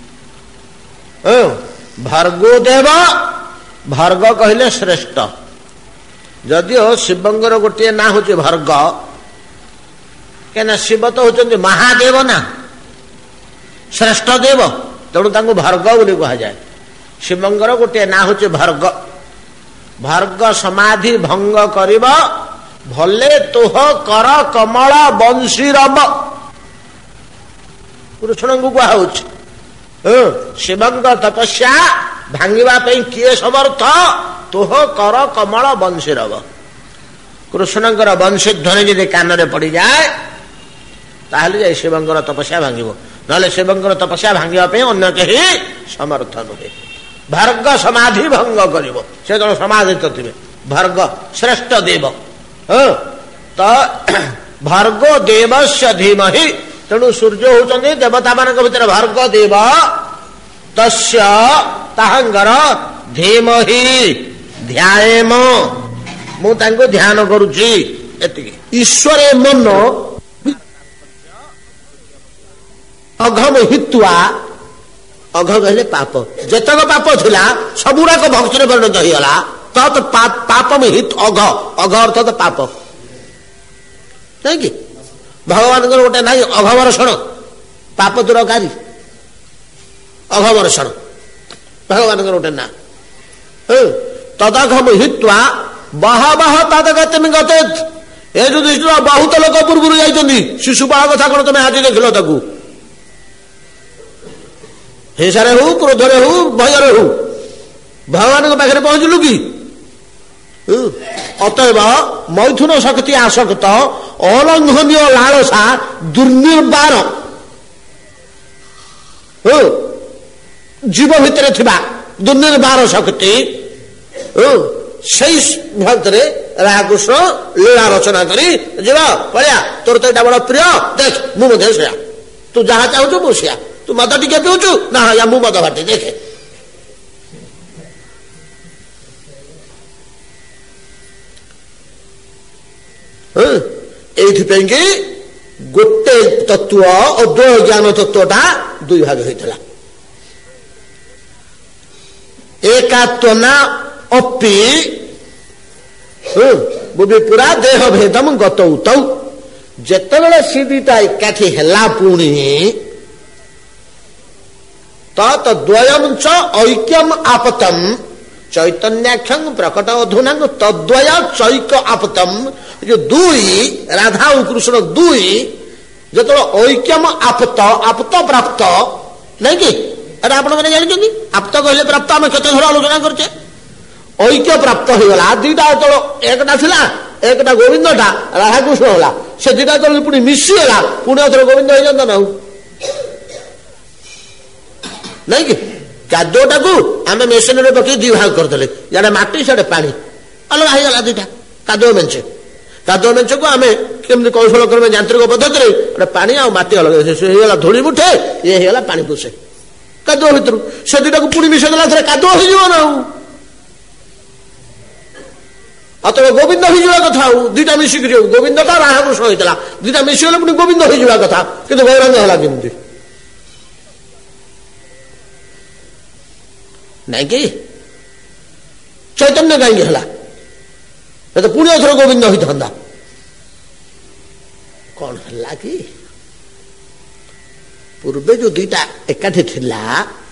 ଭର୍ଗୋ ଦେବ, ଭର୍ଗ କହିଲେ ଶ୍ରେଷ୍ଠ। ଯଦିଓ ଶିବଙ୍କର ଗୋଟିଏ ନାଁ ହଉଛି ଭର୍ଗ, କାହିଁକିନା ଶିବ ତ ହଉଛନ୍ତି ମହାଦେବ ନା, ଶ୍ରେଷ୍ଠ ଦେବ, ତେଣୁ ତାଙ୍କୁ ଭର୍ଗ ବୋଲି କୁହାଯାଏ। ଶିବଙ୍କର ଗୋଟିଏ ନାଁ ହଉଛି ଭର୍ଗ। ଭର୍ଗ ସମାଧି ଭଙ୍ଗ କରିବ ଭଲେ ତୋହ କର କମଳ ବଂଶୀରବ। କୃଷ୍ଣଙ୍କୁ କୁହାହଉଛି ଶିବଙ୍କ ତପସ୍ୟା ଭାଙ୍ଗିବା ପାଇଁ କିଏ ସମର୍ଥ? ତୋହ କର କମଳ ବଂଶୀରବ। କୃଷ୍ଣଙ୍କର ବଂଶୀ ଧ୍ୱନି ଯଦି କାନରେ ପଡିଯାଏ ତାହେଲେ ଯାଇ ଶିବଙ୍କର ତପସ୍ୟା ଭାଙ୍ଗିବ, ନହେଲେ ଶିବଙ୍କର ତପସ୍ୟା ଭାଙ୍ଗିବା ପାଇଁ ଅନ୍ୟ କେହି ସମର୍ଥ ନୁହେଁ। ଭର୍ଗ ସମାଧି ଭଙ୍ଗ କରିବ, ସେ ଜଣେ ସମାଧିତ ଥିବେ। ଭର୍ଗ ଶ୍ରେଷ୍ଠ ଦେବ। ତ ଭର୍ଗୋ ଦେବସ୍ୟ ଧୀମହି। ତେଣୁ ସୂର୍ଯ୍ୟ ହଉଛନ୍ତି ଦେବତା ମାନଙ୍କ ଭିତରେ ଭର୍ଗ ଦେବ। ତସ୍ୟ ତାହାଙ୍କର ଧୀମହି ଧ୍ୟାୟେମ, ମୁଁ ତାଙ୍କୁ ଧ୍ୟାନ କରୁଛି। ଏତିକି। ଈଶ୍ୱରେ ମନ ଅଘମ ହିତ୍ୱା। ଅଘ କହିଲେ ପାପ। ଯେତକ ପାପ ଥିଲା ସବୁଗୁଡାକ ଭକ୍ତିରେ ପରିଣତ ହେଇଗଲା। ତତ୍ ପାପମ ହିତ୍ ଅଘ। ଅଘ ଅର୍ଥାତ ପାପ। କାହିଁକି? ଭଗବାନଙ୍କର ଗୋଟେ ନାହିଁ ଅଘ ବର୍ଷଣ, ପାପ ଦୂରକାରୀ। अघमर्षण भगवान गोटे ना तदघम हित्वा बहबह तदगतिम गतेत। ए युधिष्ठिर बहुत लोक पूर्व जाइछन्ति शिशुपाल कथा कौन तुम आज देखिल ताकू हिंसारे हो क्रोधरे हो भୟରେ हो भगवान पाखे पहुंचलु कि अतएव मैथुन शक्ति आसक्त अलंघनीय लालसा दुर्निर्बार जीव भितर थिबा दुर्निर्बार शक्ति भक्तरे राधाकृष्ण लीला रचना करी जीव पड़िया तोर तो यहाँ बड़ प्रिय देख मुझे सेया तू जहाँ चाहू मु सिया तू मद टिके पीऊचु ना या मु मद भाटी देखे ये गोटे तत्व अद्वय ज्ञान तत्वटा दुई भाग होता एकात्वना अपि पूरा देह भेदम गतौ जेतेबेले सी दुईटा एकाठी हेला पुणी तद्वयम च ऐक्यम आपतम चैतन्याख्यं प्रकट अधुना तद्वय चैक आपतम जो दुई राधा और कृष्ण दुई जो ऐक्यम आपत आपत प्राप्त नहीं कि अरे आप जानते आपत कहले प्राप्त आम केत थर आलोचना करचे ऐक्य प्राप्त हो गला दुईटा जो एकटा थिला एकटा गोविंदटा राधाकृष्ण होला से दुईटा जो पुणी मिशीगला पुणी अथर गोविंद हो जाता ना नहीं कि कादोटा को आम मेसीन पकड़ दी भाग करदे इे मटी से पानी अलग होगा दुईटा कादो मेचे को आम केमती कौशल क्रम यांत्रिक पद्धति गोटे पानी आ मटी अलग धूली मुठे ये होगा पानी पुषे कादो भितर से दुईटा को पुणी मिसेदेला थे कादो हो ना अतः गोविंद हो कथा दुईटा मिसिक गोविंदटा राधाकृष्ण होता दुईटा मिसीगले पुणी गोविंद हो कथा कि गौरांग है केमती नहीं कि चैतन्य कहीं है तो पुणी अथर गोविंद होता कौन है कि पूर्वे जो दुईटा एकाठी थिला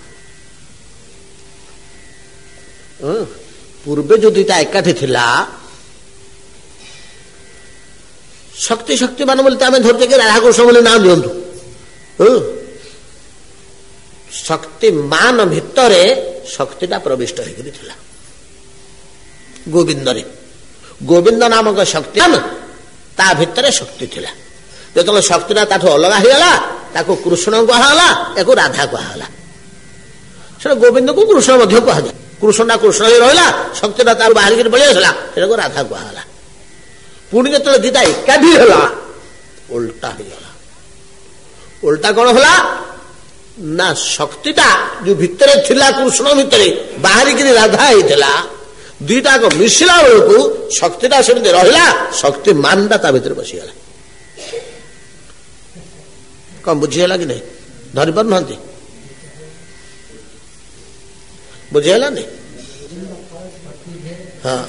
पूर्वे जो दुईटा एकाठी थिला शक्ति शक्तिमान बोलते आम धरते कि राधाकृष्ण बोले नाम दिंतु शक्तिमान भितरे शक्तिटा प्रविष्ट होता गोविंद रे गोविंद नामक शक्तिमान ता भितर शक्ति थिला जो शक्तिटा ताठू अलग होगला ताको कृष्ण कहला या राधा कहला से गोविंद को कृष्ण कह कृष्णटा कृष्ण ही रहा शक्तिटा तार बाहर पलि आसला से राधा कहला पुणी जो दीटा एकाठी है उल्टा होगला उल्टा कौन है ना शक्तिटा जो भितर थिला कृष्ण भितर बाहरिक राधा होता दुईटा को मिसला बेलू शक्तिटा सेमती रहा शक्ति मानटा ता भीतर बसीगला कौन बुझीगला कि नहीं धरी पार ना बुझीगला नहीं हाँ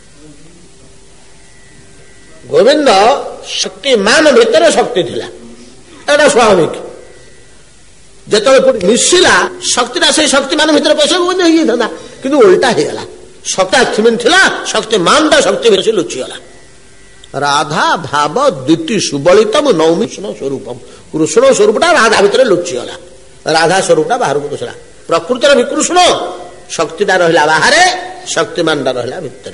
गोविंद शक्तिमान भितर शक्ति थिला एटा स्वाभाविक जिते मिसला शक्तिटा से शक्तिमान भितर पैसा गोविंद होता कि उल्टा होगला शक्ति थिला शक्तिमानटा शक्ति भीतर लुचिगला राधा भाव द्वितीय सुबलितम नौमी स्वरूपम कृष्ण स्वरूपटा राधा भितर लुचिगला राधा स्वरूपटा बाहर को बसला प्रकृतिर भी कृष्ण शक्तिटा रहा बाहर शक्तिमानटा रहा भितर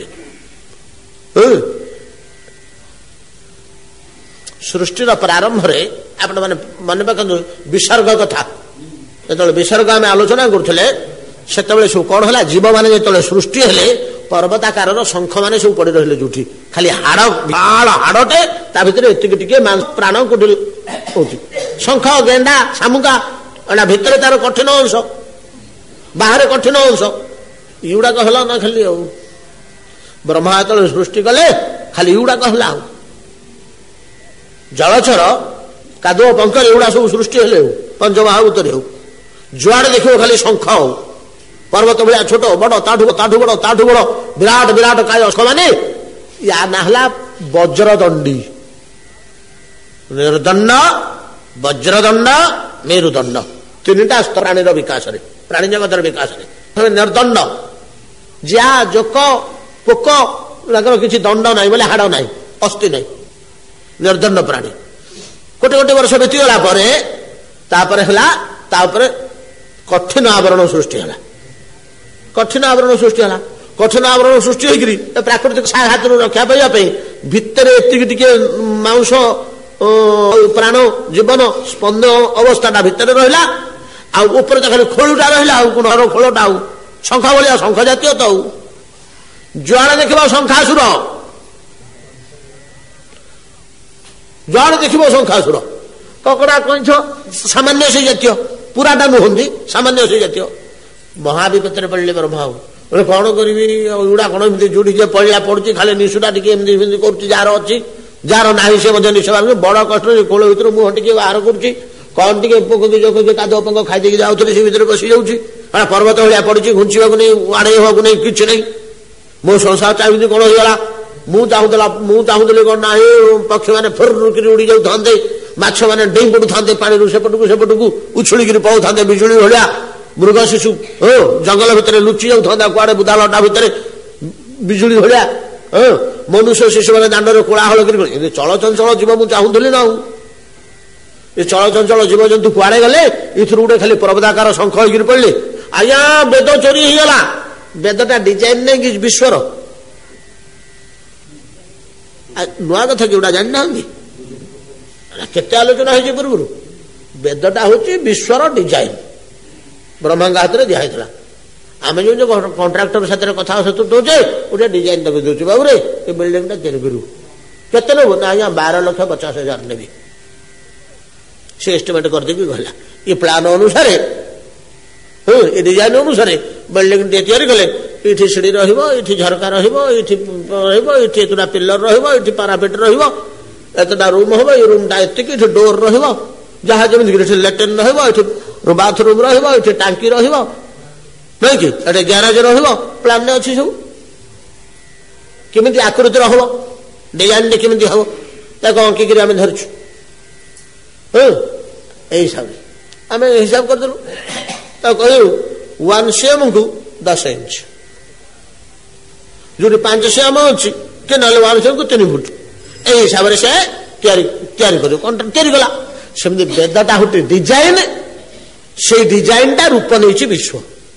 सृष्टिर प्रारंभ आपण मैंने मन पकड़ विसर्ग कथा जो विसर्ग आम आलोचना करुले से सब कौन है जीव मैंने जो सृष्टि हेले पर्वताकार शंख मैंने सब पड़ रही जो खाली हाड़ बाल हाड़टे ता भर एतिक प्राण कुटी हो शंख गेंडा शामुका एटा भितर तार कठिन अंश बाहर कठिन अंश युड़ाक है ना खाली ब्रह्मा जो सृष्टि कले खाली युड़ाक है जलचर कादुआ पंकर एगुड़ा सब सृष्टि हेले पंचमहाभूत हो जुआड़े देखो खाली शंख हो पर्वत भाया छोट बड़ ताठू बड़ ताठू बड़ विराट विराट काय अश्व माने या ना वज्रदंडी निर्दंड वज्रदंड मेरुदंड ତିନିଟା ପ୍ରାଣୀର ବିକାଶରେ, ପ୍ରାଣୀ ଜଗତର ବିକାଶରେ। ନିର୍ଦଣ୍ଡ, ଜିଆ, ଜୋକ, ପୋକ ତାଙ୍କର କିଛି ଦଣ୍ଡ ନାହିଁ, ବୋଲେ ହାଡ଼ ନାହିଁ, ଅସ୍ଥି ନାହିଁ, ନିର୍ଦଣ୍ଡ ପ୍ରାଣୀ। କୋଟି କୋଟି ବର୍ଷ ବିତିଗଲା ପରେ ତାପରେ ହେଲା, ତା ଉପରେ କଠିନ ଆବରଣ ସୃଷ୍ଟି ହେଲା। କଠିନ ଆବରଣ ସୃଷ୍ଟି ହେଲା। କଠିନ ଆବରଣ ସୃଷ୍ଟି ହେଇକରି ପ୍ରାକୃତିକ ସାଘାତରୁ ରକ୍ଷା ପାଇବା ପାଇଁ ଭିତରେ ଏତିକି ଟିକେ ମାଂସ, ପ୍ରାଣ, ଜୀବନ, ସ୍ପନ୍ଦ ଅବସ୍ଥାଟା ଭିତରେ ରହିଲା। ଆଉ ଉପରେ ତ ଖାଲି ଖୋଳୁଟା ରହିଲା। ଆଉ କୋଣ ଖୋଳଟା, ଆଉ ଶଙ୍ଖ ଭଳିଆ, ଶଙ୍ଖ ଜାତୀୟ ତ। ଆଉ ଯୁଆଡେ ଦେଖିବ ଶଙ୍ଖାସୁର, ଯୁଆଡେ ଦେଖିବ ଶଙ୍ଖାସୁର। କଙ୍କଡା, କଇଁଛ ସାମାନ୍ୟ ସେଇ ଜାତୀୟ, ପୁରାଟା ନୁହନ୍ତି, ସାମାନ୍ୟ ସେଇ ଜାତୀୟ। ମହାବିପତ୍ତିରେ ପଡ଼ିଲେ ବ୍ରହ୍ମା କଣ କରିବି? ଏଗୁଡା କଣ ଏମିତି ଯୋଉଠି ଯିଏ ପଡ଼ିଲା ପଡୁଛି, ଖାଲି ନିଶୁଟା ଟିକେ ଏମିତି ଏମିତି କରୁଛି। ଯାହାର ଅଛି, ଯାହାର ନାହିଁ ସେ ମଧ୍ୟ ନିଶ ବାହାରୁଛି। ବଡ କଷ୍ଟରେ କୋଳ ଭିତରୁ ମୁହଁ ଟିକେ ବାହାର କରୁଛି। କଣ ଟିକେ ପୋକ କାଦୁଅ ପଙ୍କ ଖାଇଦେଇକି ଯାଉଥିଲେ ସେ ଭିତରେ ବସି ଯାଉଛି। ପର୍ବତ ଭଳିଆ ପଡୁଛି, ଘୁଞ୍ଚିବାକୁ ନେଇ, ଆଡେଇ ହବାକୁ ନେଇ, କିଛି ନାହିଁ। ମୋ ସଂସାର ଚାହିଁବି କଣ ହେଇଗଲା? ମୁଁ ଚାହୁଁଥିଲି କଣ ନା, ଏ ପକ୍ଷୀ ମାନେ ଫୁର୍କିରି ଉଡି ଯାଉଥାନ୍ତେ, ମାଛ ମାନେ ଡେଇଁ ପଡୁଥାନ୍ତେ ପାଣିରୁ ସେପଟକୁ ସେପଟକୁ ଉଛୁଳିକିରି ପଳଉଥାନ୍ତେ ବିଜୁଳି ଭଳିଆ। ମୃଗ ଶିଶୁ ଜଙ୍ଗଲ ଭିତରେ ଲୁଚି ଯାଉଥାନ୍ତା କୁଆଡେ ବୁଦାଲଟା ଭିତରେ ବିଜୁଳି ଭଳିଆ। ମନୁଷ୍ୟ ଶିଶୁ ମାନେ ଦାଣ୍ଡରେ କୋଳାହଳ କରି ଚଳଚଞ୍ଚଳ ଜୀବ ମୁଁ ଚାହୁଁଥିଲି ନା। ଆଉ ଏ ଚଳଚଞ୍ଚଳ ଜୀବଜନ୍ତୁ କୁଆଡେ ଗଲେ? ଏଥିରୁ ଗୋଟେ ଖାଲି ପର୍ବତାକାର ଶଙ୍ଖ ହେଇକିରି ପଡିଲେ। ଆଜ୍ଞା, ବେଦ ଚୋରି ହେଇଗଲା। ବେଦଟା ଡିଜାଇନ ନେଇ କି ବିଶ୍ୱର ନୂଆ କଥା କି ଗୋଟା ଜାଣିନାହାନ୍ତି? କେତେ ଆଲୋଚନା ହେଇଛି ପୂର୍ବରୁ। ବେଦଟା ହଉଛି ବିଶ୍ୱର ଡିଜାଇନ, ବ୍ରହ୍ମାଙ୍କ ହାତରେ ଦିଆହେଇଥିଲା। ଆମେ ଯୋଉ କଣ୍ଟ୍ରାକ୍ଟର ସାଥିରେ କଥା ଦଉଛେ, ଗୋଟେ ଡିଜାଇନ ତାକୁ ଦଉଛୁ, ବାବୁରେ ଏ ବିଲ୍ଡିଂଟା ତିଆରି କରିବୁ, କେତେ ନେବୁ? ନା ଆଜ୍ଞା 12,50,000 ନେବି। ସେ ଏଷ୍ଟିମେଟ କରିଦେଇକି ଗଲା। ଏ ପ୍ଲାନ ଅନୁସାରେ, ଏ ଡିଜାଇନ ଅନୁସାରେ ବିଲ୍ଡିଂ ଟିକେ ତିଆରି କଲେ। ଏଇଠି ସିଡି ରହିବ, ଏଇଠି ଝରକା ରହିବ, ଏଇଠି ରହିବ, ଏଇଠି ଏତଟା ପିଲର ରହିବ, ଏଇଠି ପାରାପେଟ ରହିବ, ଏତଟା ରୁମ୍ ହବ, ଏଇ ରୁମଟା ଏତିକି, ଏଠି ଡୋର ରହିବ, ଯାହା ଯେମିତି ଏଠି ଲାଟ୍ରିନ୍ ରହିବ, ଏଠି ବାଥରୁମ ରହିବ, ଏଠି ଟାଙ୍କି ରହିବ, ନାଇଁ କି ଏଠି ଗ୍ୟାରେଜ ରହିବ। ପ୍ଲାନରେ ଅଛି ସବୁ। କେମିତି ଆକୃତିର ହବ, ଡିଜାଇନଟି କେମିତି ହବ, ତାକୁ ଅଙ୍କିକିରି ଆମେ ଧରିଛୁ। ଏଇ ହିସାବରେ ଆମେ ହିସାବ କରିଦେଲୁ। ତାକୁ କହିଲୁ 1 cm କୁ 10 ଇଞ୍ଚ, ଯୋଉଠି 5 cm ଅଛି, କି ନହେଲେ 1 cm କୁ 3 ଫୁଟ। ଏଇ ହିସାବରେ ସେ ତିଆରି କରିବ। କଣ ତିଆରି କଲା? ସେମିତି ବେଦଟା ଗୋଟେ ଡିଜାଇନ। ସେଇ ଡିଜାଇନଟା ରୂପ ନେଇଛି ବିଶ୍ୱ।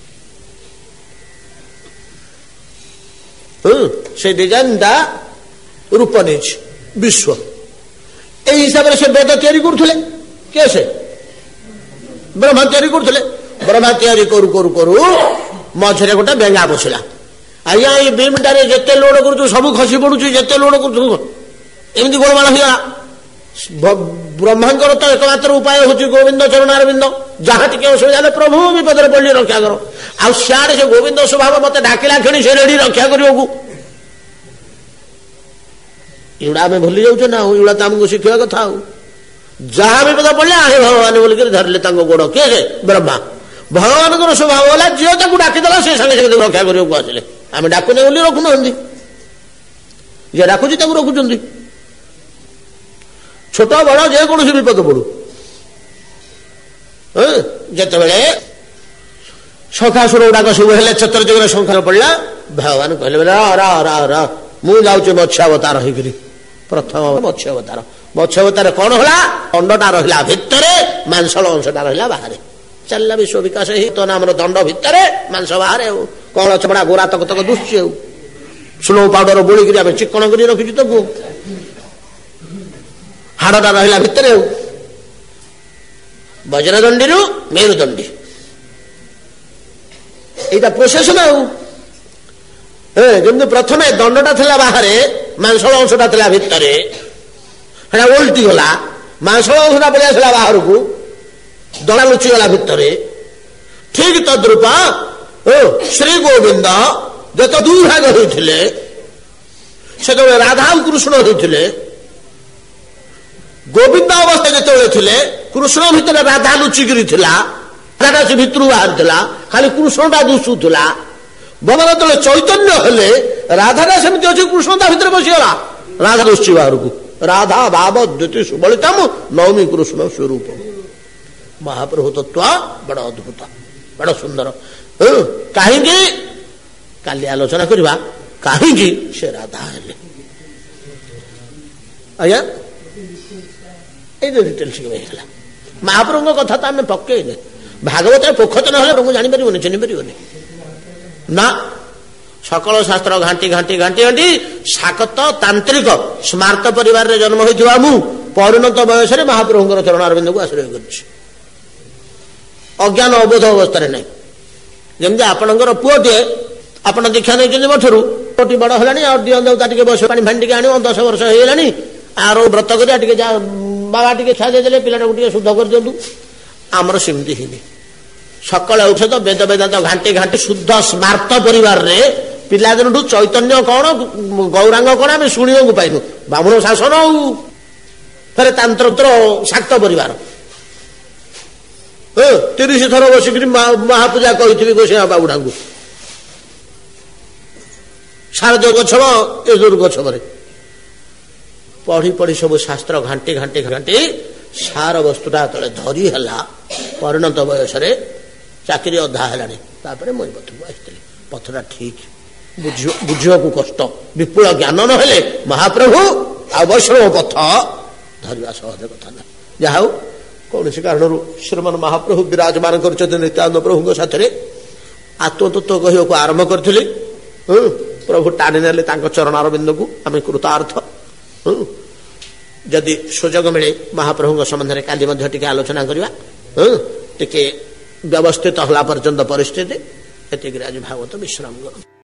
ସେଇ ଡିଜାଇନଟା ରୂପ ନେଇଛି ବିଶ୍ୱ। ଏଇ ହିସାବରେ ସେ ବେଦ ତିଆରି କରୁଥିଲେ। କିଏ? ସେ ବ୍ରହ୍ମା ତିଆରି କରୁଥିଲେ। ବ୍ରହ୍ମା ତିଆରି କରୁ କରୁ କରୁ ମଝିରେ ଗୋଟେ ବେଙ୍ଗା ବସିଲା। ଆଜ୍ଞା, ଏଇ ବିମ୍ଟାରେ ଯେତେ ଲୋଡ କରୁଛୁ ସବୁ ଖସି ପଡୁଛି, ଯେତେ ଲୋଡ କରୁଛୁ। ଏମିତି ଗୋଳମାଳ ହେଇଗଲା। ବ୍ରହ୍ମାଙ୍କର ତ ଏକମାତ୍ର ଉପାୟ ହଉଛି ଗୋବିନ୍ଦ ଚରଣାରବିନ୍ଦ। ଯାହା ଟିକେ ଅସୁବିଧା ହେଲେ ପ୍ରଭୁ ବିପଦରେ ପଡିଲି ରକ୍ଷା କର। ଆଉ ସିଆଡେ ସେ ଗୋବିନ୍ଦ ସ୍ୱଭାବ ମତେ ଡାକିଲା କ୍ଷଣି ସେ ରେଡି ରକ୍ଷା କରିବାକୁ। ଏଗୁଡା ଆମେ ଭୁଲି ଯାଉଛୁ ନା। ଏଗୁଡା ତ ଆମକୁ ଶିଖିବା କଥା। ଆଉ ଯାହା ବିପଦ ପଡିଲା ହେ ଭଗବାନ ବୋଲିକରି ଧରିଲେ ତାଙ୍କ ଗୋଡ। କିଏ? ସେ ବ୍ରହ୍ମା। ଭଗବାନଙ୍କର ସ୍ୱଭାବ ହେଲା ଯିଏ ତାକୁ ଡାକିଦେଲା ସେ ସାଙ୍ଗେ ସାଙ୍ଗେ ରକ୍ଷା କରିବାକୁ ଆସିଲେ। ଆମେ ଡାକୁନେ ବୋଲି ରଖୁନାହାନ୍ତି, ଯିଏ ଡାକୁଛି ତାକୁ ରଖୁଛନ୍ତି। ଛୋଟ ବଡ ଯେକୌଣସି ବିପଦ ପଡୁ, ଯେତେବେଳେ ଶଙ୍ଖାସୁର ଗୁଡାକ ସବୁ ହେଲେ, ଚତୁର୍ଯୁଗରେ ଶଙ୍ଖାର ପଡିଲା, ଭଗବାନ କହିଲେ ମୁଁ ଯାଉଛି ମତ୍ସ୍ୟାବତାର ହେଇକିରି। ପ୍ରଥମ ମତ୍ସ୍ୟାବତାର। ମତ୍ସ୍ୟାବତାର କଣ ହେଲା? ଦଣ୍ଡଟା ରହିଲା ଭିତରେ, ମାଂସଳ ଅଂଶଟା ରହିଲା ବାହାରେ। ଚାଲିଲା ବିଶ୍ୱ ବିକାଶ। ହେଇ ତ ଆମର ଦଣ୍ଡ ଭିତରେ, ମାଂସ ବାହାରେ। ଆଉ କଣ ଚମଡା ଗୋରା ତକ ତକ ଦୁଶୁଛି। ଆଉ ସ୍ନୋ ପାଉଡର ବୋଳିକିରି ଆମେ ଚିକଣ କରି ରଖିଛୁ ତାକୁ। ହାଡଟା ରହିଲା ଭିତରେ। ଆଉ ବଜ୍ରଦଣ୍ଡିରୁ ମେରୁଦଣ୍ଡି, ଏଇଟା ପ୍ରୋସେସ ନା। ଆଉ ଯେମିତି ପ୍ରଥମେ ଦଣ୍ଡଟା ଥିଲା ବାହାରେ, ମାଂସଳ ଅଂଶଟା ଥିଲା ଭିତରେ, ସେଟା ଓଲଟି ଗଲା। ମାଂସଳ ଅଂଶଟା ପଳେଇ ଆସିଲା ବାହାରକୁ, ଦଳା ଲୁଚିଗଲା ଭିତରେ। ଠିକ ତଦ୍ରୂପ ଶ୍ରୀ ଗୋବିନ୍ଦ ଯେତେ ଦୁର୍ଭାଗ ହୋଇଥିଲେ, ସେତେବେଳେ ରାଧା ଆଉ କୃଷ୍ଣ ହୋଇଥିଲେ। ଗୋବିନ୍ଦ ଅବସ୍ଥା ଯେତେବେଳେ ଥିଲେ, କୃଷ୍ଣ ଭିତରେ ରାଧା ଲୁଚିକିରି ଥିଲା। ରାଧା ସେ ଭିତରୁ ବାହାରିଥିଲା, ଖାଲି କୃଷ୍ଣଟା ଦୁଶୁଥିଲା। ଭଗବାନ ଯେତେବେଳେ ଚୈତନ୍ୟ ହେଲେ, ରାଧାଟା ସେମିତି ଅଛି, କୃଷ୍ଣ ତା ଭିତରେ ବସିଗଲା। ରାଧା ଦୁଶୁଛି ବାହାରକୁ। ରାଧା ଭାବ ଦ୍ୟୁତି ସୁବଳିତମ୍ ନୌମି କୃଷ୍ଣ ସ୍ୱରୂପ। महाप्रभु तत्व बड़ अद्भुत बड़ सुंदर कहीं काली आलोचना करवा कहीं से राधा हेले आज्ञा ये डिटेल्स महाप्रभु कथा तो आम पकईने भागवत पोखत ना प्रभु जापर चिन्ह पार ना सकल शास्त्र घाटी घाटी घाटी घाटी शाकत तांत्रिक स्मार्त परिवार रे जन्म होइथिबा मु परिणत बयस महाप्रभुଙ୍କର चरण अरविंद को आश्रय करछि अज्ञान अबोध अवस्था नहीं जमि आपणकर पुओटे आपण दीक्षा नहीं मठरू पुओटी बड़ है और दियो देवता टे बस पानी फाणी टे आण 10 वर्ष हो गलानी आर व्रत कर बाबा टे छा देदेले पिलाटा को शुद्ध कर दिंतु आमर सेमती ही सकल औषध वेद वेदांत घाटी घाटी शुद्ध स्मार्त परिवार रे पिलादिन चैतन्य कौन गौरांग कौन आम शुणा पाइनु ब्राह्मण शासन फेरे तांत्र शाक्त परिवार 30 थर बसिक महापूजा कही गोसाई बाबुढ़ा को शारदीय गच्छम ए दुर्गछम पढ़ी पढ़ी सब शास्त्र घाटी घाटी घाटी सार वस्तुटा तले धरी है परिणत बयस चाकरी अधा है मुझे पथक आई पथटा ठीक बुझा कष्ट विपुल ज्ञान न महाप्रभु आ वैष्णव पथ धरवा सहज कथा ना जहा कौन कारण श्रीमान महाप्रभु विराजमान कर नित्यानंद प्रभु साथ आत्मतत्व कहूँ आरंभ करी प्रभु टाणी ने चरण अरविंद को आम कृतार्थ जदि सुजोग मिले महाप्रभु संबंध में काली आलोचना करवा टिके व्यवस्थित हला पर्यंत परिस्थिति एतिक आज भागवत विश्राम कर।